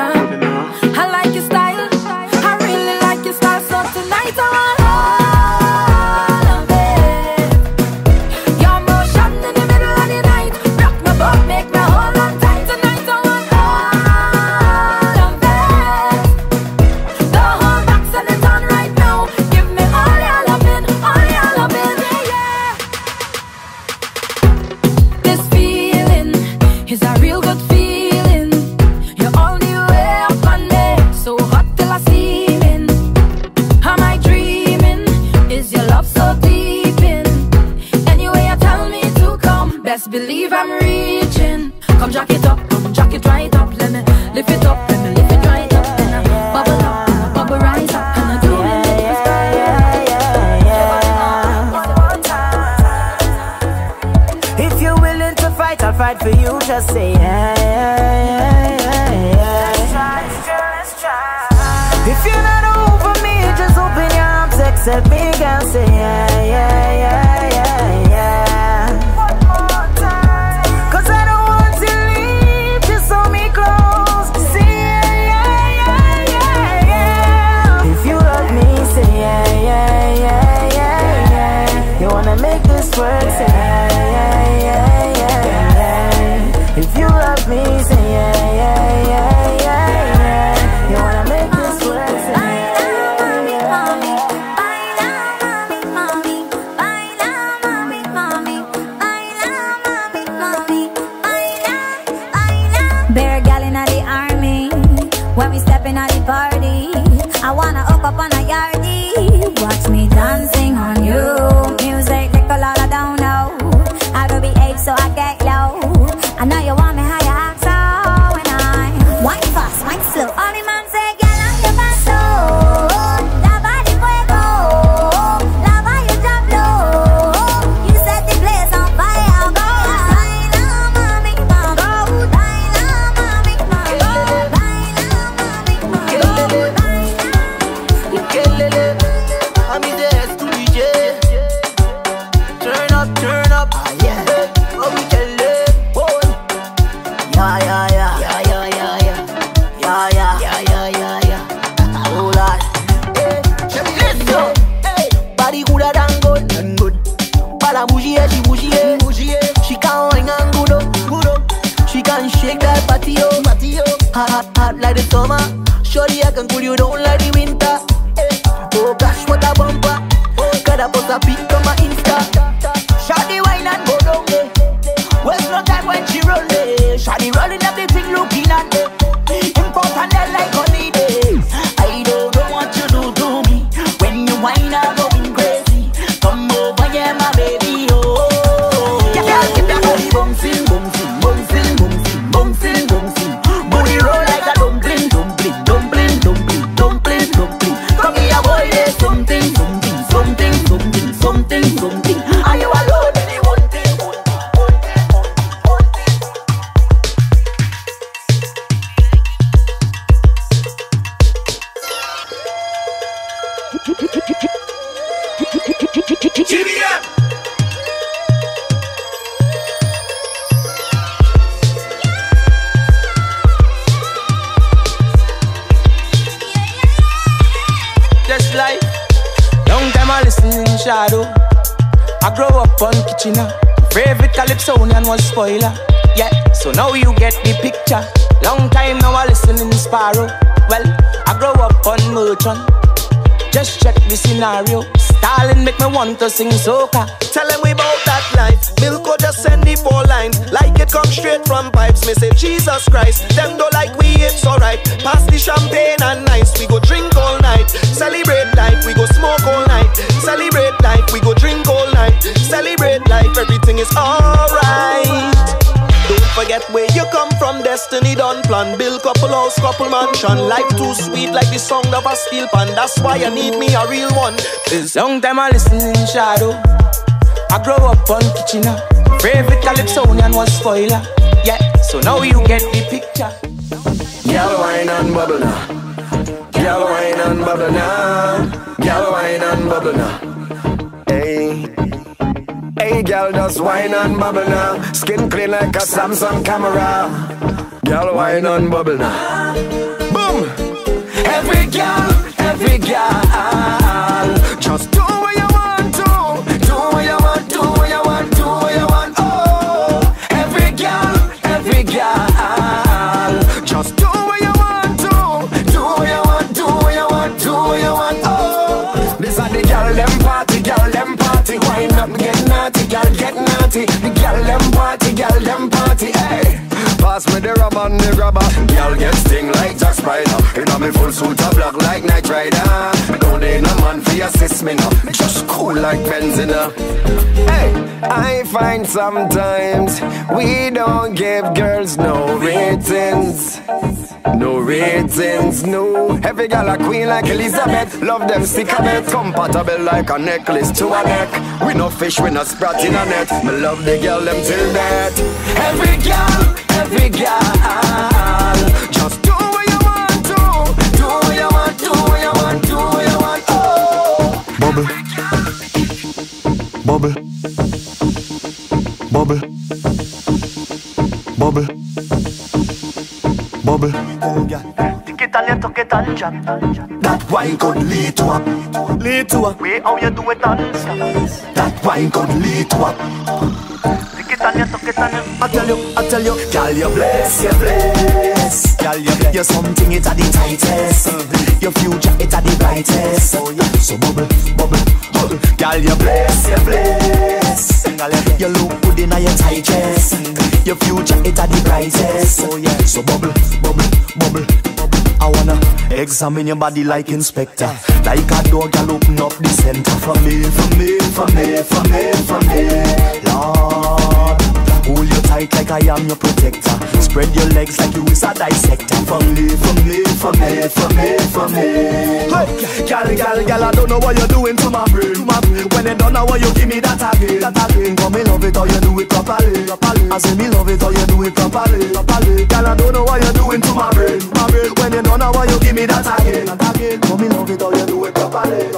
I like your style, I really like your style. So tonight I want all of it. Your motion in the middle of the night, rock my boat, make me hold on tight. Tonight I want all of it. The whole box and it's on right now. Give me all your loving, all your loving, yeah. This feeling is a real good feeling. You're all the way up on me, so hot till I steaming. Am I dreaming? Is your love so deep in? Anyway, you tell me to come, best believe I'm reaching. Come jack it up, come jack it right up. Let me lift it up, let me lift it right up. Then I bubble up, bubble rise up, and I do it with style. If you're willing to fight, I'll fight for you. Just say yeah. Let's try. If you're not over me, just open your arms, accept me, girl. Say yeah. One more time. 'Cause I don't want to leave, just hold me close. Say yeah. If you love me, say yeah. You wanna make this work, say yeah. If you love me, say yeah. You wanna make this work, say Bear gal inna the army. When we step inna the party, I wanna hook up on a yardie. Watch me dancing on you. Music take a lot of down now. I will behave so I get low. I know you want me how you act so when I wine fast, wine slow. All the man say, girl, I'm your fast slow. La body fuego, la you drop low. You set the place on fire, go. Baila, mami, mama. Baila, mami, mama. Baila, mami, mama. I'm in the S to DJ. Turn up, yeah. Oh, we can live, boy. Yeah. Oh, Lord. Hey, let's go. Hey, body gooder than good. Bala bougie, she can wine and good up. She can shake that body, hot like the summer. Shorty, I can cool you down like the winter. Hey, oh gosh, what a bumper. Gotta post a pic on my Insta. Shorty wine and go down there. Waste no time when she roll it. Shorty rolling up the thing looking at me. Important like honey days. I don't know what you do to me. When you wine I'm going crazy. Come over here my baby, oh. Girl, keep your body bouncing. Booty roll like a dumpling. Come here boy, there's something. Are you alone? Any one thing. GDM. Just like long time I listen in shadow. I grow up on Kitchener. Favorite Calypsonian was Spoiler. Yeah, so now you get the picture. Long time now I listen in Sparrow. Well, I grow up on Merchant. Just check the scenario. Stalin make me want to sing soca. Tell them we about that life. Milko just send the 4 lines. Like it come straight from pipes. Me say Jesus Christ. Them don't like we, it's alright. Pass the champagne and nice. We go drink all night. Celebrate life, we go smoke all night. Celebrate life, we go drink all night. Celebrate life, everything is alright. Don't forget where you come from, destiny done plan. Build couple house, couple mansion. Life too sweet like the sound of a steel pan. That's why I need me a real one. This long time I listen in shadow. I grow up on Kitchener. Favorite Calypsonian was Spoiler. Yeah, so now you get the picture. Girl wine and bubble now. Girl wine and bubble now. Girl wine and bubble now. Hey. Hey, girl, just wine and bubble now. Skin clean like a Samsung camera. Girl, wine and bubble now. Every girl, just do what you want to. Do what you want, do what you want, do what you want. Oh, every girl, just do what you want to. Do what you want, do what you want, do what you want. Oh, this are the girl them party, wind up, get naughty, girl get naughty. The girl them party, hey. Pass me the rubber and the grabber. Girl get sting like Jack Spider. Inna me full suit of black like Knight Rider. Don't need no man for assist me now. Just cool like Benzina. Hey, I find sometimes we don't give girls no ratings. No ratings, no. Every girl a queen like Elizabeth. Love them stick a bit. Compatible like a necklace to a neck. We no fish, we no sprat in a net. Me love the girl them till death. Every girl, just do what you want to. Do what you want, do what you want, do what you want. Oh, bubble, bubble, bubble, bubble, bubble. Tick it and you tuck it and jam. That wine could lead to a way how you do it on. That wine could lead to a. I tell you, girl, you bless. Girl, you're something, it's a the tightest. Your future, it's a the brightest. So bubble, girl, you bless. You look good in your tight dress. Your future, it's a the brightest. So bubble. I wanna examine your body like inspector. Like a dog, I'll open up the center. For me, Lord, hold you tight like I am your protector. Spread your legs like you is a dissector. For me. Hey, girl, I don't know what you're doing to my brain. When you don't know what you give me that again. Come me love it or you do it properly. I say me love it or you do it properly. Girl, I don't know what you're doing to my brain. When you don't know what you give me that again. Come me love it or you do it properly.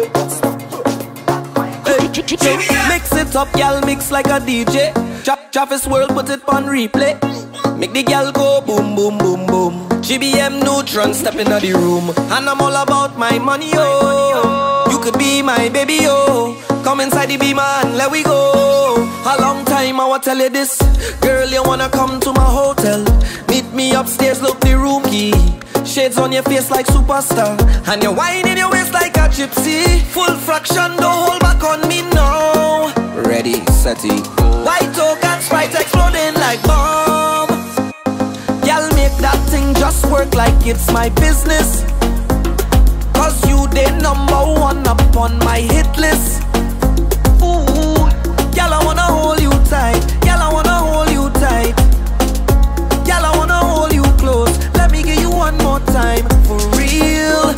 Mix it up, y'all, mix like a DJ. Travis World, put it on replay. Make the girl go boom, boom, boom, boom. GBM Neutron, step in the room. And I'm all about my money, oh. You could be my baby, oh. Come inside the beamer and let we go. A long time I will tell you this. Girl, you wanna come to my hotel. Meet me upstairs, look the room key. Shades on your face like superstar. And you're whining your waist like a gypsy. Full fraction, don't hold back on me now. Ready, set it. White oak and Sprite exploding like bomb. Y'all make that thing just work like it's my business. Cause you the #1 up on my hit list. Ooh, y'all I wanna hold you tight. Y'all I wanna hold you tight. Y'all I wanna hold you close. Let me give you one more time, for real.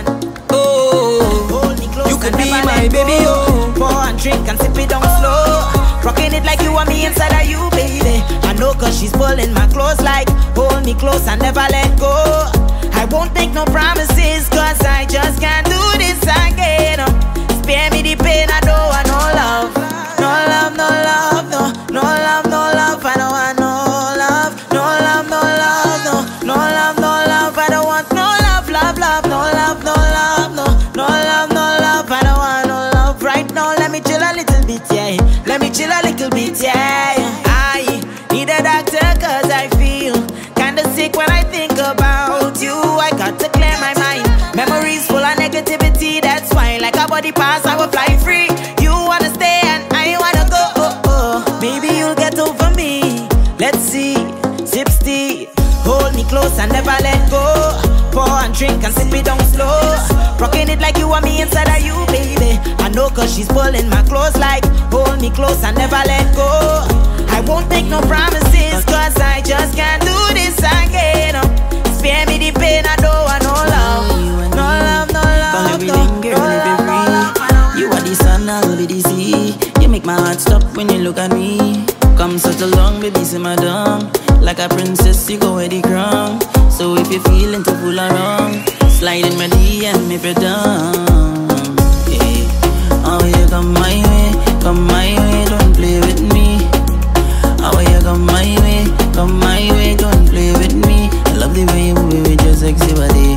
Oh, you could be my baby, oh. Pour and drink and sip it down slow. Rocking it like you want me inside of you, baby. I know cause she's pulling my clothes like hold me close and never let go. I won't make no promises cause I just can't do this again. Spare me the pain, I don't want no love. No love, no love, no. No love, no love, I don't want no love. No love, no love, no. No love, no love, I don't want no love, love, love. No love, no love, no. No love, no love, I don't want no love. Right now, let me chill a little bit, yeah. Let me chill a little bit, yeah. I need a doctor cause I feel kinda sick when I think about you. I got to clear my mind. Memories full of negativity, that's why like a body pass I will fly free. You wanna stay and I wanna go, oh, oh. Maybe you'll get over me. Let's see, sip tea. Hold me close and never let go. Pour and drink and sip it down slow. Rocking it like you want me inside of you, baby. I know cause she's pulling my clothes like hold me close and never let go. I won't make no promises cause I just can't do this again. Spare me the pain, I don't want no love. No love, no love, no love. You are the sun, I will be the sea. You make my heart stop when you look at me. Come such a long, baby, see my dumb. Like a princess, you go with the crown. So if you're feeling too full around, slide in my DM if you're down. Yeah. Oh, you come my way, don't play with me. Oh, you come my way, don't play with me. I love the way you move with your sexy body. Love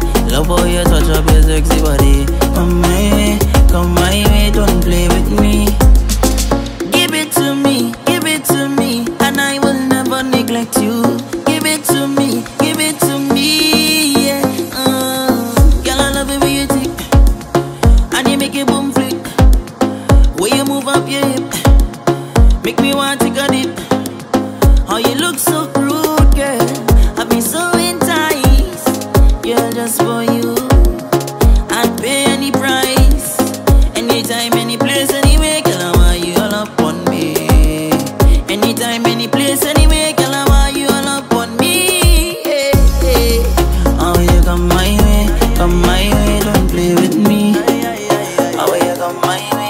before you touch up your sexy body. Come my way, don't play with me. Give it to me, and I will never neglect you. Give it to me, yeah. Girl, I love it when you tick, and you make it boom flick. When you move up your hip, make me want to go deep. Oh, you look so crude, girl. I've been so enticed, girl, just for you. I'd pay any price, anytime, any place, anywhere. Girl, I want you all up on me. Anytime, any place, anywhere. Girl, I want you all up on me. Hey, hey. Oh, you come my way, don't play with me. Oh, you come my way.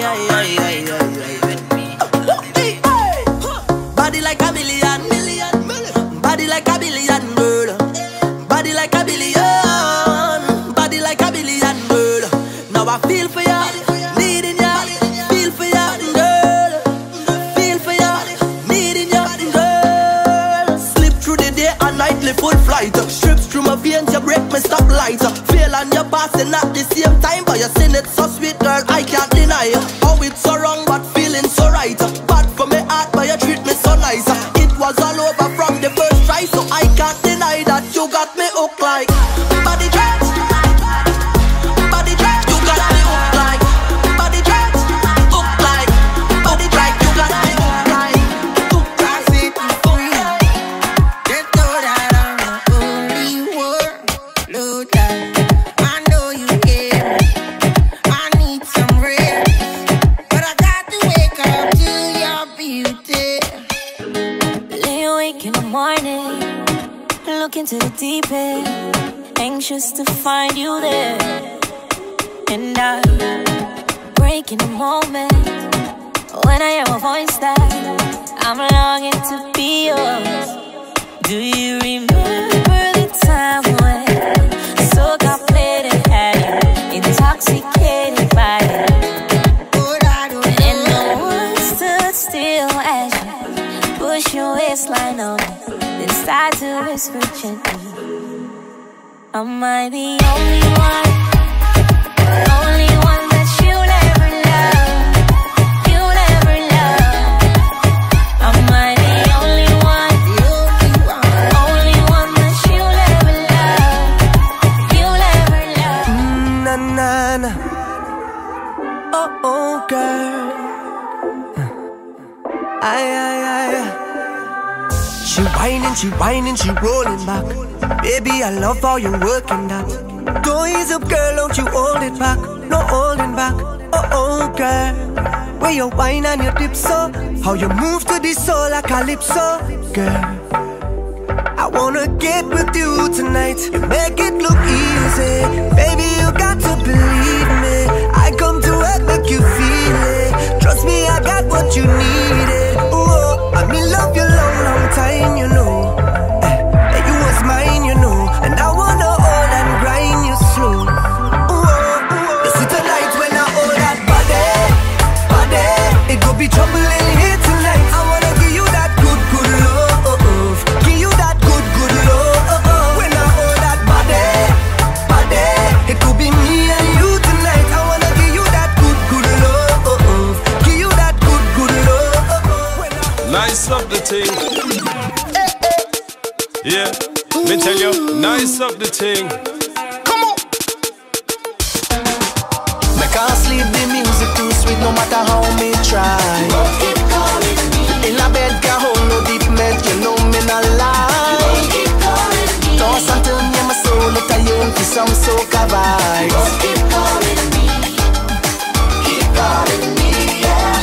Body like a billion, body like a billion, girl. Body like a billion, body like a billion, girl. Now I feel for ya, needing ya, feel for ya, girl. Feel for ya, needing ya, girl. Slip through the day and nightly full flight. Strips through my veins, you break my stoplight. Feel on your passing at the same time, but you sing it so sweet, girl, I can't deny. Oh, it's so wrong, but feeling so right. Bad for my heart, but you treat me so nice. It was all over from the first try, so I can't deny that you got me hooked like body drugs. Body drugs, you got me hooked like body drugs. Hooked like body drugs, you got me hooked like hooked like. Set me free. Just know that I'm the only one. Look that I know you care. I need some rest, but I got to wake up to your beauty. Lay awake in the morning, look into the deep end, anxious to find you there. And I break in the moment when I hear a voice that I'm longing to be yours. Do you remember the time when so complicated had you intoxicated by it? And no one stood still as you push your waistline on me, then start to whisper gently. Am I the only one that you'll ever love? You'll ever love. Am I the only one that you'll ever love? You'll ever love. Na na na. Oh girl. Aye. She whining, she rolling back. Baby, I love how you're working that. Don't ease up, girl, don't you hold it back. No holding back. Oh girl. Where you whine and you dip so, how you move to the soul like calypso, girl. I wanna get with you tonight. You make it look easy, baby. You got to believe me. I come to work, make you feel it. Trust me, I got what you needed. Oh, I mean love you long time, you know. And you was mine, you know. And I wanna hold and grind you slow. You see tonight when I hold that body, it could be trouble in here tonight. I wanna give you that good love. Give you that good love. When I hold that body, it could be me and you tonight. I wanna give you that good love. Give you that good love. Nice up the thing. Yeah, me tell you, nice up the thing. Come on. Me can't sleep, the music too sweet, no matter how me try. Keep calling me. In a bed can hold no deep med, you know me not lie. Keep calling me. Toss and turn me my soul, let I yearn for some soca vibes. Keep calling me. Keep calling me, yeah.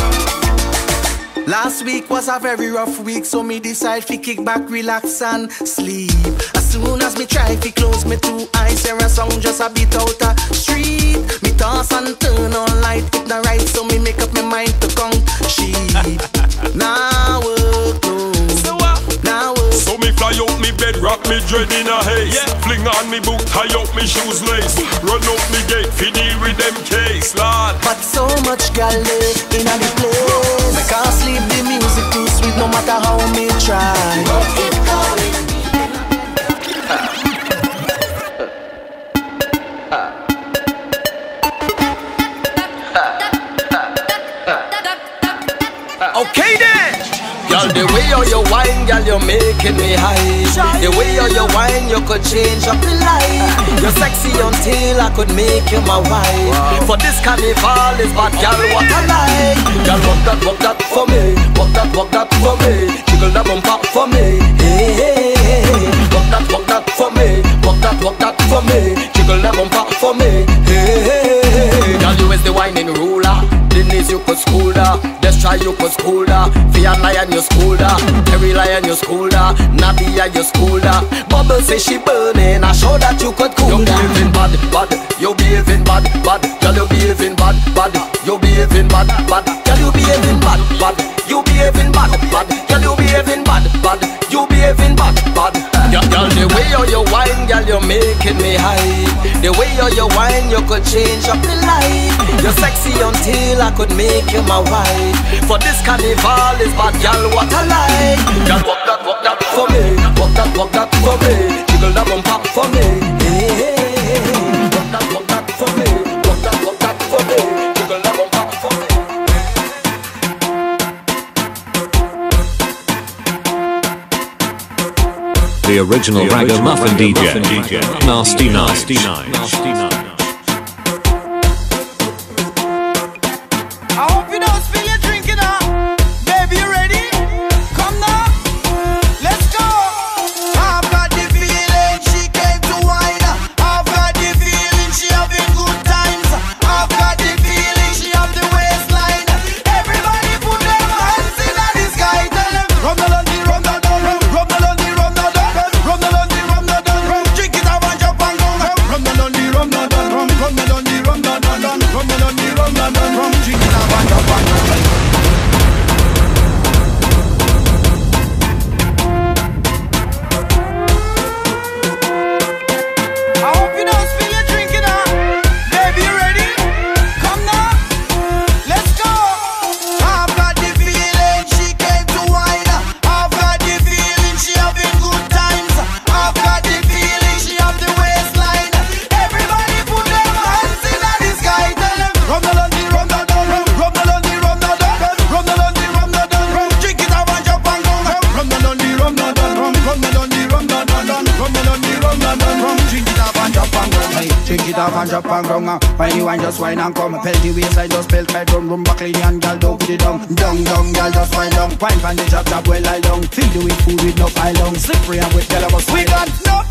Last week was a very rough week, so me decide to kick back, relax and sleep. As soon as me try to close me two eyes, hear a song just a bit out of street. Me toss and turn on light, it not right, so me make up my mind to count sheep. Now work, no. Now work. So me fly out me bed, rock me dread in a haze. Fling on me boot, tie up me shoes lace. Run out me gate, fi deal with them case, lad. But so much gal live in a the place. Me can't sleep, the music too sweet, no matter how me try. Keep calling me. making me high. The way you wine, you could change up the life. You're sexy until I could make you my wife. For this carnival is bad, girl, what I like. Girl, walk that for me. Walk that for me. Jiggle that bumper for me. Hey, hey, hey. Walk that for me. Walk that for me. Jiggle that bumper for me. Hey, hey, hey. Girl, you is the whining ruler. Denise, you could school her. Just try, you could school her. Fia Lion, you school her. Terry Lion, you school her. Nadia, you school her. Bubble say she burning. I show that you could cool her. You behaving bad, bad. You behaving bad, bad. Girl, you behaving bad, bad. You behaving bad, bad. Girl, you behaving bad, bad. You behaving bad, bad. Girl, you behaving bad, bad. You behaving bad, bad. Girl, the way you wine, girl, you're making me high. The way you wine, you could change up the life. You're sexy until I could make you my wife. For this carnival is bad, girl, what I like. Girl, walk that for me. Walk that for me. Jiggle that bumper for me. Hey, hey, hey. Walk that for me. Walk that for me. Jiggle that bumper for me. The original Ragamuffin DJ, Nasty Nine. I hope you don't spill your drink now. Baby, you ready? Come now. Let's go. I've got the feeling she came to wine. I've got the feeling she having good times. I've got the feeling she have the waistline. Everybody put their hands in the sky. Tell them, rum the lundi, rum the dun, rum the lundi, rum the dun, rum the lundi, rum the dun, rum. Drink it up and jump and go. Rum the lundi, rum the dun, rum the lundi, rum the dun, rum the lundi, rum the dun, rum. Drink it up and jump and go. I hope you don't spill your drink now. Baby, you ready? Come now. Let's go. I've got the feeling she came to wine. I've got the feeling she having good times. I've got the feeling she have the waistline. Everybody put their hands in the sky. Tell them, rum the lundi, rum the dun, rum the lundi, rum the dun, rum the lundi, rum the dun, rum. Drink it up and jump and go. Rum the lundi, rum the dun, rum the lundi, rum the dun, rum the lundi, rum the dun, rum. Drink it up and jump and go. Drink it up and jump and go. When you wine, just wine and come. Pelt the waistline, just pelt my drum, rum back lady and gal, don't put it down. Down, gal, just wine down. Wine from the chop, well lie down. Feed you with food with no pile down. Slippery and with yellow, we got no